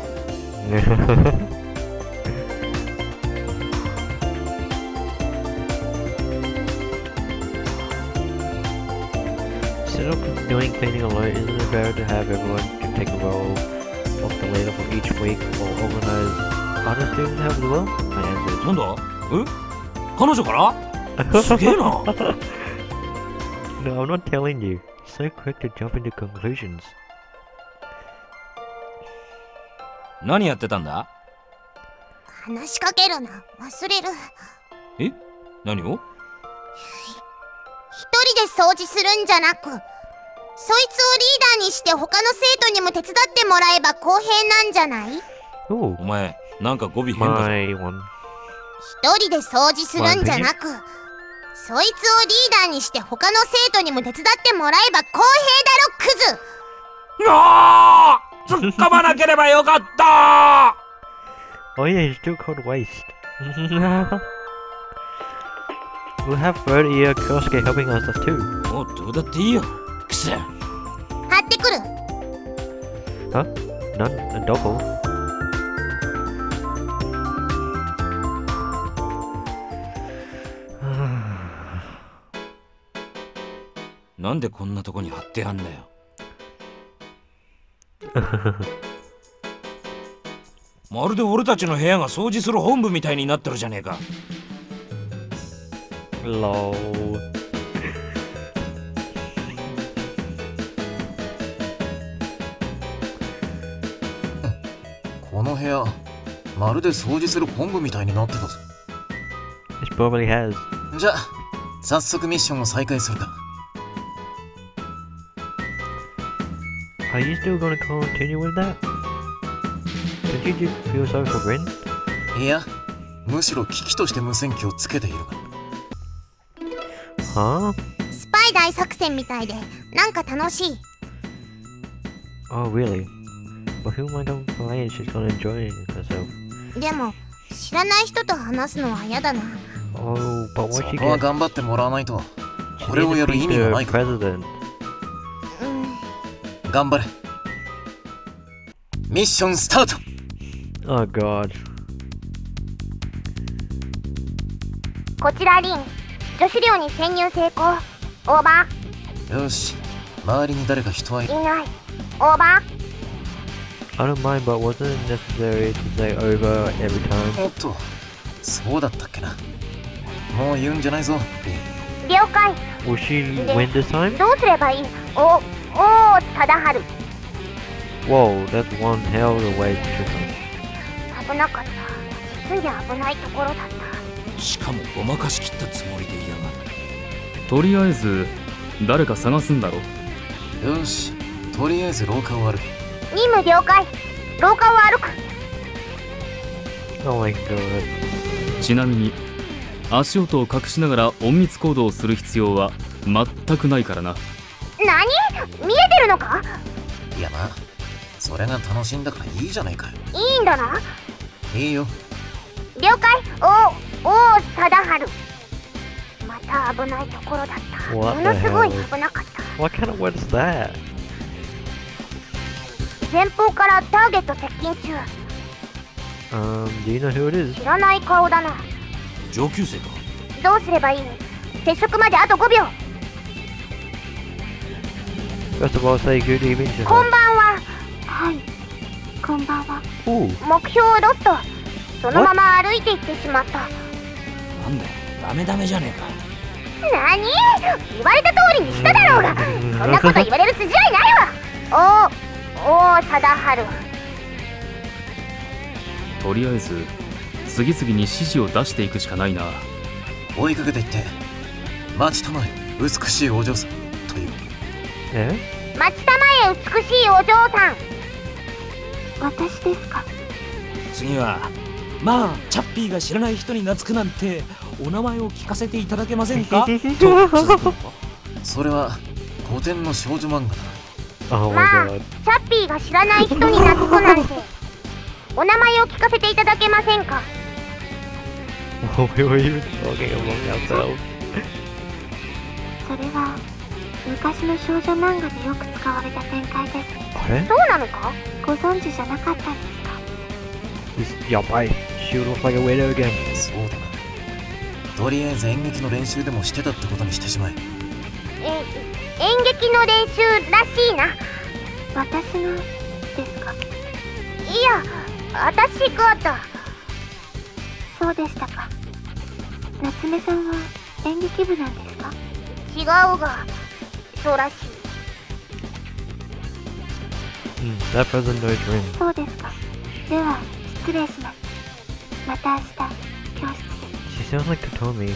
Instead of doing cleaning alone, isn't it better to have everyone to take a role of the leader for each week or organize other students help as well? My answer is なんだ？え？彼女から？すげえな。 no, I'm not telling you. So quick to jump into conclusions. 何やってたんだ？ 話しかけるな、忘れる。 え？何を？ 一人で掃除するんじゃなく、そいつをリーダーにして他の生徒にも手伝ってもらえば公平なんじゃない？ Oh, お前なんか語尾変だぞ。 my one. 一人で掃除するんじゃなく、そいつをリーダーにして他の生徒にも手伝ってもらえば公平だろ、クズ。 ああ！突っ込まなければよかった。 Oh yeah, he's still called waste. We'll have third-year Kosuke helping us too. もうどうだっていいよ。くせ。 貼ってくる。 Huh? None? A double? なんでこんなとこに貼ってあんだよ。まるで俺たちの部屋が掃除する本部みたいになってるじゃねえか。 Lol. この部屋、まるで掃除する本部みたいになってたぞ。 It probably has. じゃあ、早速ミッションを再開するか。 Are you still gonna continue with that? Don't you just feel sorry for Bryn? いや、むしろ危機として無線機をつけているが。 Huh? スパイ大作戦みたいでなんか楽しい。 Oh, really? But who am I gonna play? She's gonna enjoy herself. でも知らない人と話すのは嫌だな。 Oh, but そ what she こは get? 頑張ってもらわないと。 She これをやる defeats 意味が the ないから。 president. 頑張れ。ミッションスタート。 Oh god. こちらリン、女子寮に潜入成功。オーバよし、周りに誰か人はいる。 ー。いない。オーバ I don't mind, but wasn't it necessary to say over every time? おっと、そうだったっけな。もう言うんじゃないぞ、リン。 ー。了解。 Will she win this time? どうすればいい？お貞治。 Whoa, that's one hell of a way to shoot him. 危なかった。実に危ないところだった。 しかもごまかしきったつもりでいやがる。 とりあえず誰か探すんだろ。 よし、とりあえず廊下を歩け。 任務了解。廊下を歩く。 Oh my god. ちなみに足音を隠しながら隠密行動をする必要は全くないからな。 何？見えてるのか？ いやな、それが楽しいんだからいいじゃないかよ。 いいんだな。 いいよ。 了解。お貞治。また危ないところだった。 What も the のすごい hell? 危なかった。 What kind of word is that? 前方からターゲット接近中。 Do you know who it is? 知らない顔だな。 上級生か。 どうすればいい？接触まであと5秒。 First of all, say good evening to こん her. ばんは。はい。こんばんは。 Ooh, 目標ロスト。そのまま歩いていってしまった。 なんだよ、ダメじゃねえか。 何？言われた通りにしただろうが。そんなこと言われる筋合いないわ。お貞治。 とりあえず次々に指示を出していくしかないな。 追いかけていって、待ちたまえ、美しいお嬢さんという。 eh? 待ちたまえ美しいお嬢さん。私ですか？ 次は、まあ、チャッピーが知らない人に懐くなんて、お名前を聞かせていただけませんかと続く。 それは古典の少女漫画だ。 Oh ま my あ、 god. チャッピーが知らない人に懐くなんて。お名前を聞かせていただけませんか？ What were we even talking among ourselves? それは昔の少女漫画でよく使われた展開です。 Eh? そうなのか？ご存知じゃなかったんですか？ This yabai. She looks like a widow again. そうだな。とりあえず演劇の練習でもしてたってことにしてしまえ。 演劇の練習らしいな。私のですか？いや、私がだ。そうでしたか。夏目さんは演劇部なんですか？違うが、そうらしい。 That person knows Rin. そうですか。では、失礼します。また明日、教室で。 She sounds like Totomi.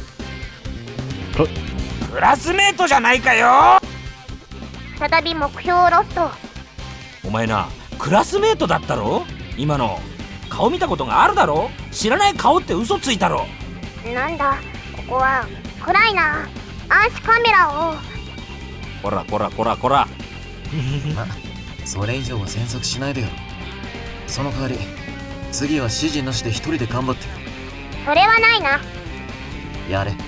クラスメートじゃないかよ。 再び目標ロスト。 お前な、クラスメートだったろ。今の顔見たことがあるだろ。知らない顔って嘘ついたろ。 なんだ、ここは暗いな。暗視カメラを。 こら。 ま、それ以上は詮索しないでよ。その代わり、次は指示なしで一人で頑張って。 それはないな。 やれ。 なんで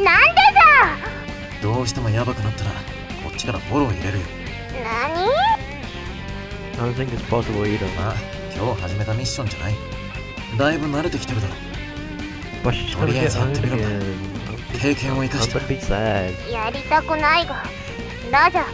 どうしてもヤバくなったら、こっちからフォロー入れるよ。 何？ I don't think it's possible either. まあ、今日始めたミッションじゃない。だいぶ慣れてきてるだろ。 But she's と gonna りあえ get ずやってみろ。 hungry again. 経験を生か I'm して。 gonna be sad. やりたくないが、 ラジャー。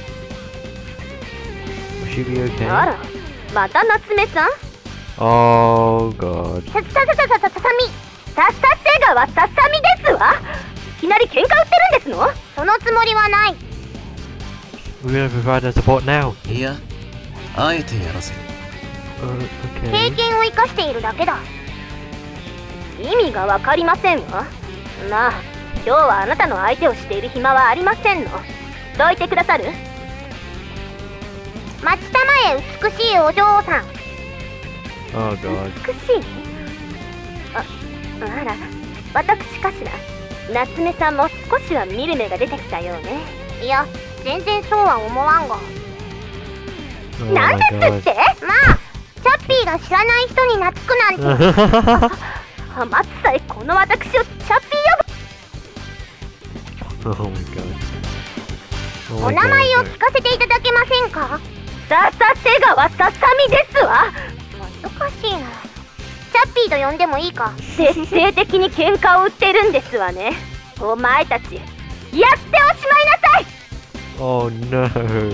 Will she be あ okay? ら、また夏目さん。 Oh god. さささささささみ。ささせがはささみですわ。いきなり喧嘩売ってるんですの？そのつもりはない。 We're gonna provide her support now. いや、あえてやらせる。 経 Okay. 験を生かしているだけだ。意味がわかりませんわ。まあ、今日はあなたの相手をしている暇はありませんの。どいてくださる？待ちたまえ、美しいお嬢さん。 Oh god. 美しい？あら、私かしら。夏目さんも少しは見る目が出てきたようね。いや、全然そうは思わんが。 Oh なん my ですって？ god. まあ、チャッピーが知らない人に懐くなんて。待つさえこの私をチャッピー Oh my god. 呼ぶ。 Oh お my 名前を god. 聞かせていただけませんか？ささせがはささみですわ。難しいな。チャッピーと呼んでもいいか？徹底的に喧嘩を売ってるんですわね。お前たち、やっておしまいなさい。 Oh no.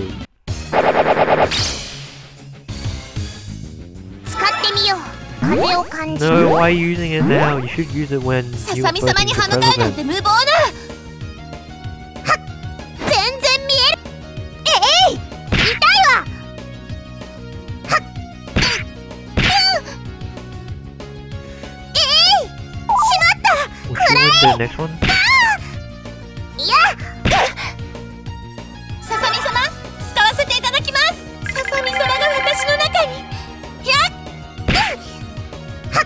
使ってみよう。風を感じる。 No, why are you using it now? You should use it when さ you're さみ様に approaching 歯 the 向かうなんて president. 無謀だ。はっ、全然見える。えい、痛いわ。はっ、えい、しまった。 Will she win the next one? いや、ささみ様、使わせていただきます。ささみ様が私の中に。やっ、はっ、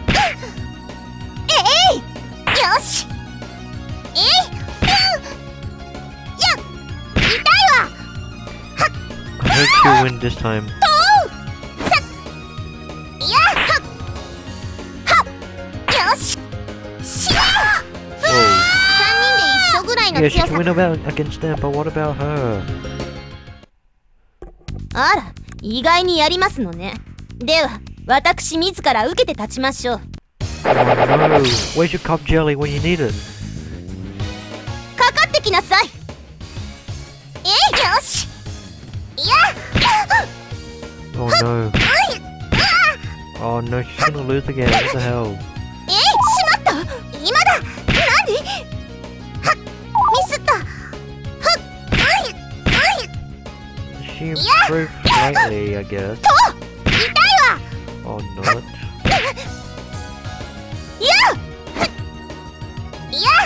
えい、よし。えい、やっ、痛いわ。 I hope she'll win this time. いや、はっ、はっ、よし。しまう。 Whoa. 3人で一緒ぐらいの Yeah, she 強 can さ。 win about against them, but what about her? あら、意外にやりますのね。では、私自ら受けて立ちましょう。 Oh no. Where's your cup jelly when you need it? かかってきなさい。 えい、よし。いや、 Oh no. Oh no, she's gonna lose again. What the hell? えい、しまった。今だ。何？はっ、ミスった。はっ、 She improved slightly, I guess. 痛いわ。 Oh not. いや、いや、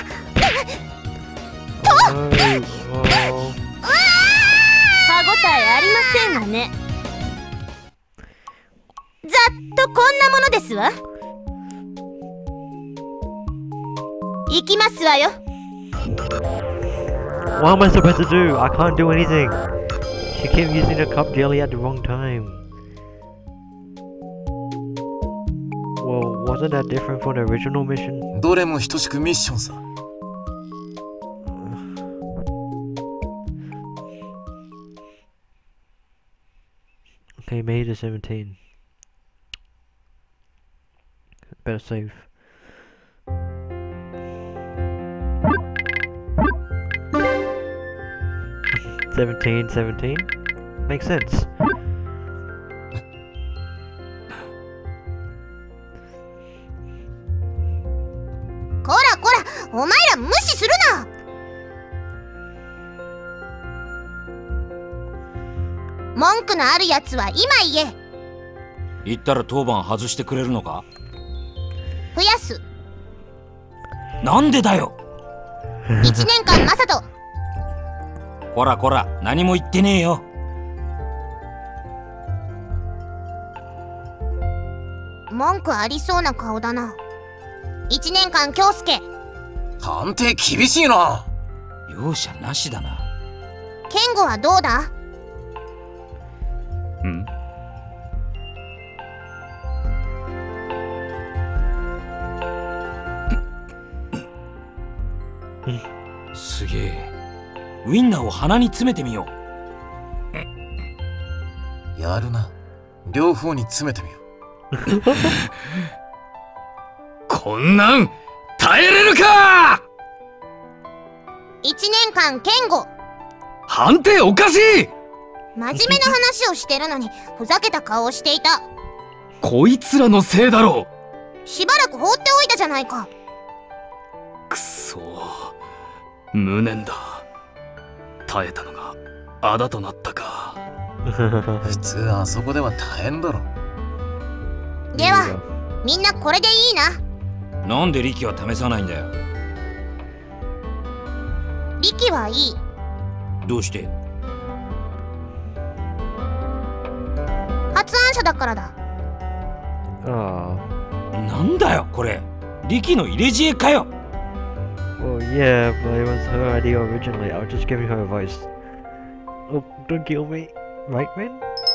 Oh no. Oh. 歯ごたえありませんわね。ざっとこんなものですわ。行きますわよ。 What am I supposed to do? I can't do anything. She kept using the cup jelly at the wrong time. Well, wasn't that different from the original mission? どれも等しくミッションさ。 Okay, made it 17. Better save. $17. Makes sense. こらこら、お前ら無視するな。文句のあるやつは今言え。 言ったら当番外してくれるのか？ 増やす。 なんでだよ。 1年間マサト。 こらこら、何も言ってねえよ。 文句ありそうな顔だな。1年間京介。 探偵厳しいな。 容赦なしだな。 健吾はどうだ？ ん？ すげえ。ウインナーを鼻に詰めてみよう。 やるな。両方に詰めてみよこんなん耐えれるか！ 1年間健吾。 判定おかしい。 真面目な話をしてるのにふざけた顔をしていた。 こいつらのせいだろう。 しばらく放っておいたじゃないか。 くそ、無念だ。耐えたのがあだとなったか。 普通あそこでは大変だろ。 ではみんなこれでいいな。 なんで力は試さないんだよ。 力はいい。 どうして？ 発案者だからだ。 なんだよこれ。力の入れ知恵かよ。 Well, yeah, but it was her idea originally. I was just giving her advice. Oh, don't kill me. Right, man?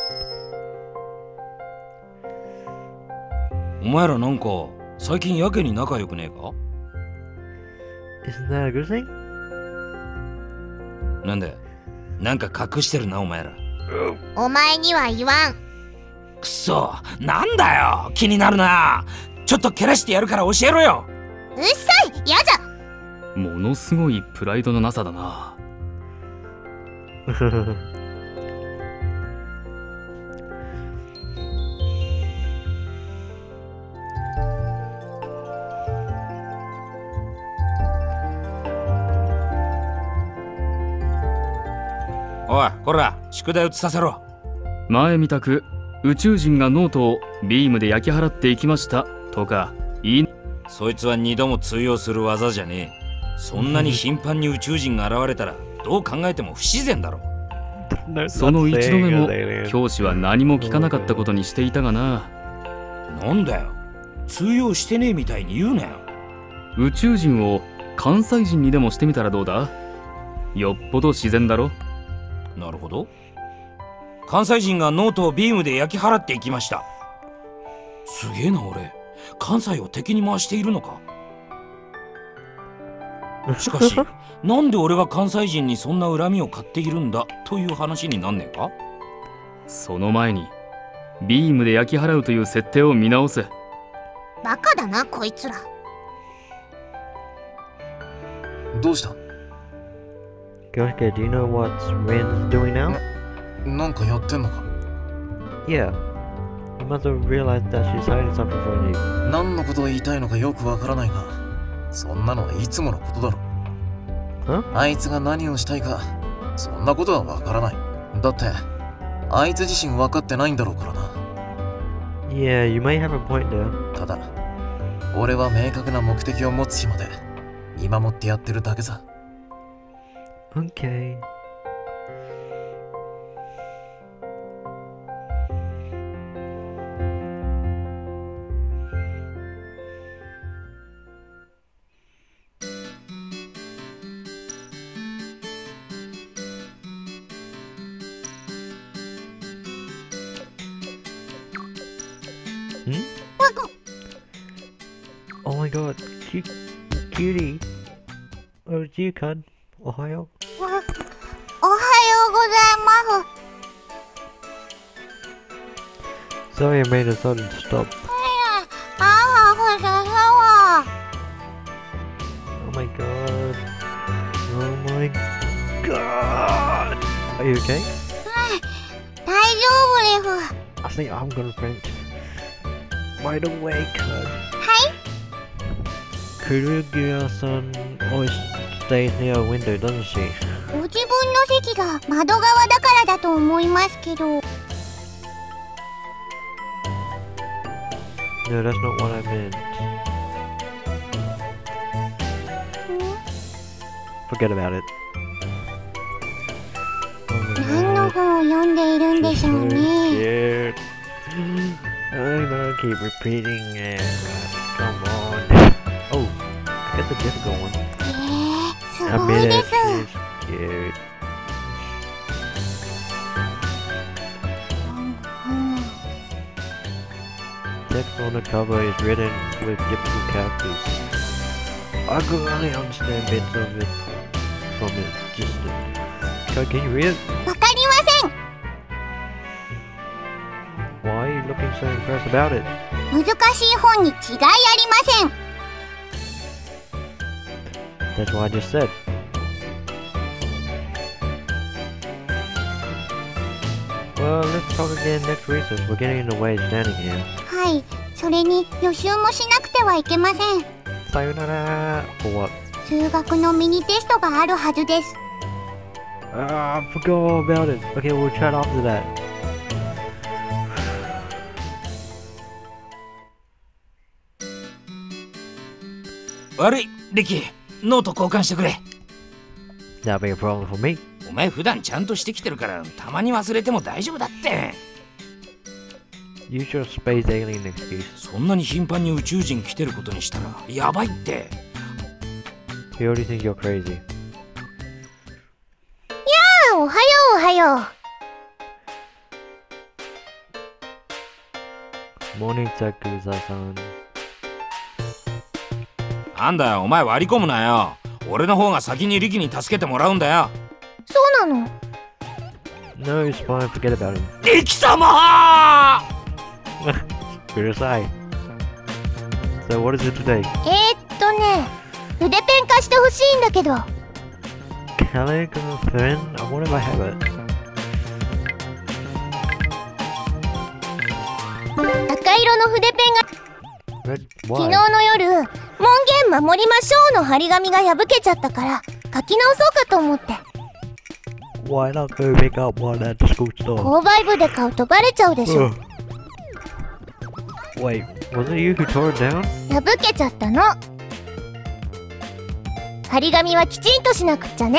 お前らなんか最近やけに仲良くねえか？ Isn't that a good thing? なんで？なんか隠してるなお前ら。 お前には言わん。 くそ、なんだよ、気になるな。ちょっと蹴らしてやるから教えろよ。 うっさい、やじゃ。 ものすごいプライドのなさだな。 おい、こら、宿題移させろ。 前みたく宇宙人がノートをビームで焼き払っていきましたとかいい。 そいつは2度も通用する技じゃねえ。そんなに頻繁に宇宙人が現れたらどう考えても不自然だろ。 その一度目も教師は何も聞かなかったことにしていたがな。 なんだよ、通用してねえみたいに言うなよ。 宇宙人を関西人にでもしてみたらどうだ。よっぽど自然だろ。 なるほど。関西人がノートをビームで焼き払っていきました。すげえな俺、関西を敵に回しているのか。しかしなんで俺が関西人にそんな恨みを買っているんだという話になんねえか。 その前にビームで焼き払うという設定を見直せ。 バカだなこいつら。 どうした？ Yosuke, do you know what Ren's doing now? なんかやってんのか？ Yeah. You must have realized that she's hiding something from you. 何のことを言いたいのかよくわからないが、そんなのはいつものことだろ。あいつが何をしたいか、そんなことはわからない。だって、あいつ自身分かってないんだろうからな。 Yeah, you may have a point there. ただ、俺は明確な目的を持つ日まで見守ってやってるだけさ。 Okay. Oh my god, cutie. Oh, it's you, Cud. Ohio. おはようございます。 Sorry I made a sudden stop. ああ、ほらさわ。 Oh my god. Oh my god. Are you okay? 大丈夫です。 I think I'm gonna faint. By the way, Cud. はい。 Kurugia-san always stays near a window, doesn't she? ご自分の席が窓側だからだと思いますけど。 No, that's not what I meant. Forget about it. Oh 何の my god. 本を読んでいるんで She's しょう so ね。 scared. I'm gonna keep repeating it. Come on. Oh, that's a difficult one. す I ごい made で it. す。 She's scared. Text on the cover is written with difficult characters. I could only understand bits of it from it. Just can you read it? わかりません。 Why are you looking so impressed about it? 難しい本に違いありません。 That's what I just said. Well, let's talk again next recess. We're getting in the way standing here. はい、それに予習もしなくてはいけません。 Sayonara! For what? 数学のミニテストがあるはずです。 I forgot about it. Okay, we'll chat after that. 悪い、リキ、ノート交換してくれ。 That'll be a problem for me. お前普段ちゃんとしてきてるからたまに忘れても大丈夫だって。 Use your space alien excuse. そんなに頻繁に宇宙人来てることにしたらやばいって。 He already thinks you're crazy. おはようおはよう。 Morning, Takuza-san. なんだよ、お前割り込むなよ。俺の方が先にリキに助けてもらうんだよ。 そうなの？ No, it's fine. Forget about him. リキ様うるさい。So what is it today? 筆ペン貸してほしいんだけど。 Calligraphy pen? I wonder if I have it. 赤色の筆ペンが Red? 昨 Why? 日の夜、門限守りましょうの張り紙が破けちゃったから書き直そうかと思って。 Why not go pick up one at the school store? 購買部で買うとバレちゃうでしょ。 Wait, was it you who tore it down? 破けちゃったの。張り紙はきちんとしなくっちゃね。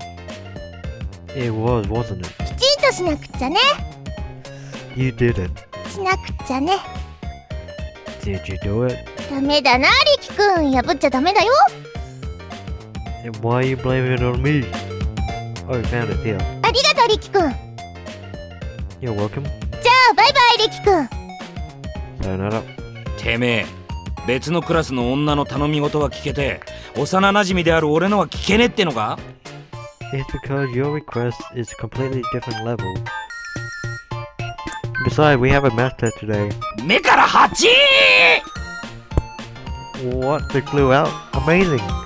It was, wasn't it? きちんとしなくっちゃね。 You didn't. しなくっちゃね。 Did you do it? ダメだな、リキくん。破っちゃダメだよ。 And why are you blaming it on me? Oh, you found it here. ありがとう、リキくん。 You're welcome. じゃあ、バイバイ、リキくん。 Sayonara. てめえ、別のクラスの女の頼み事は聞けて、幼馴染である俺のは聞けねえってのか？ It's because your request is completely different level. Besides, we have a math test today. 目から8！ What? They flew out? Amazing!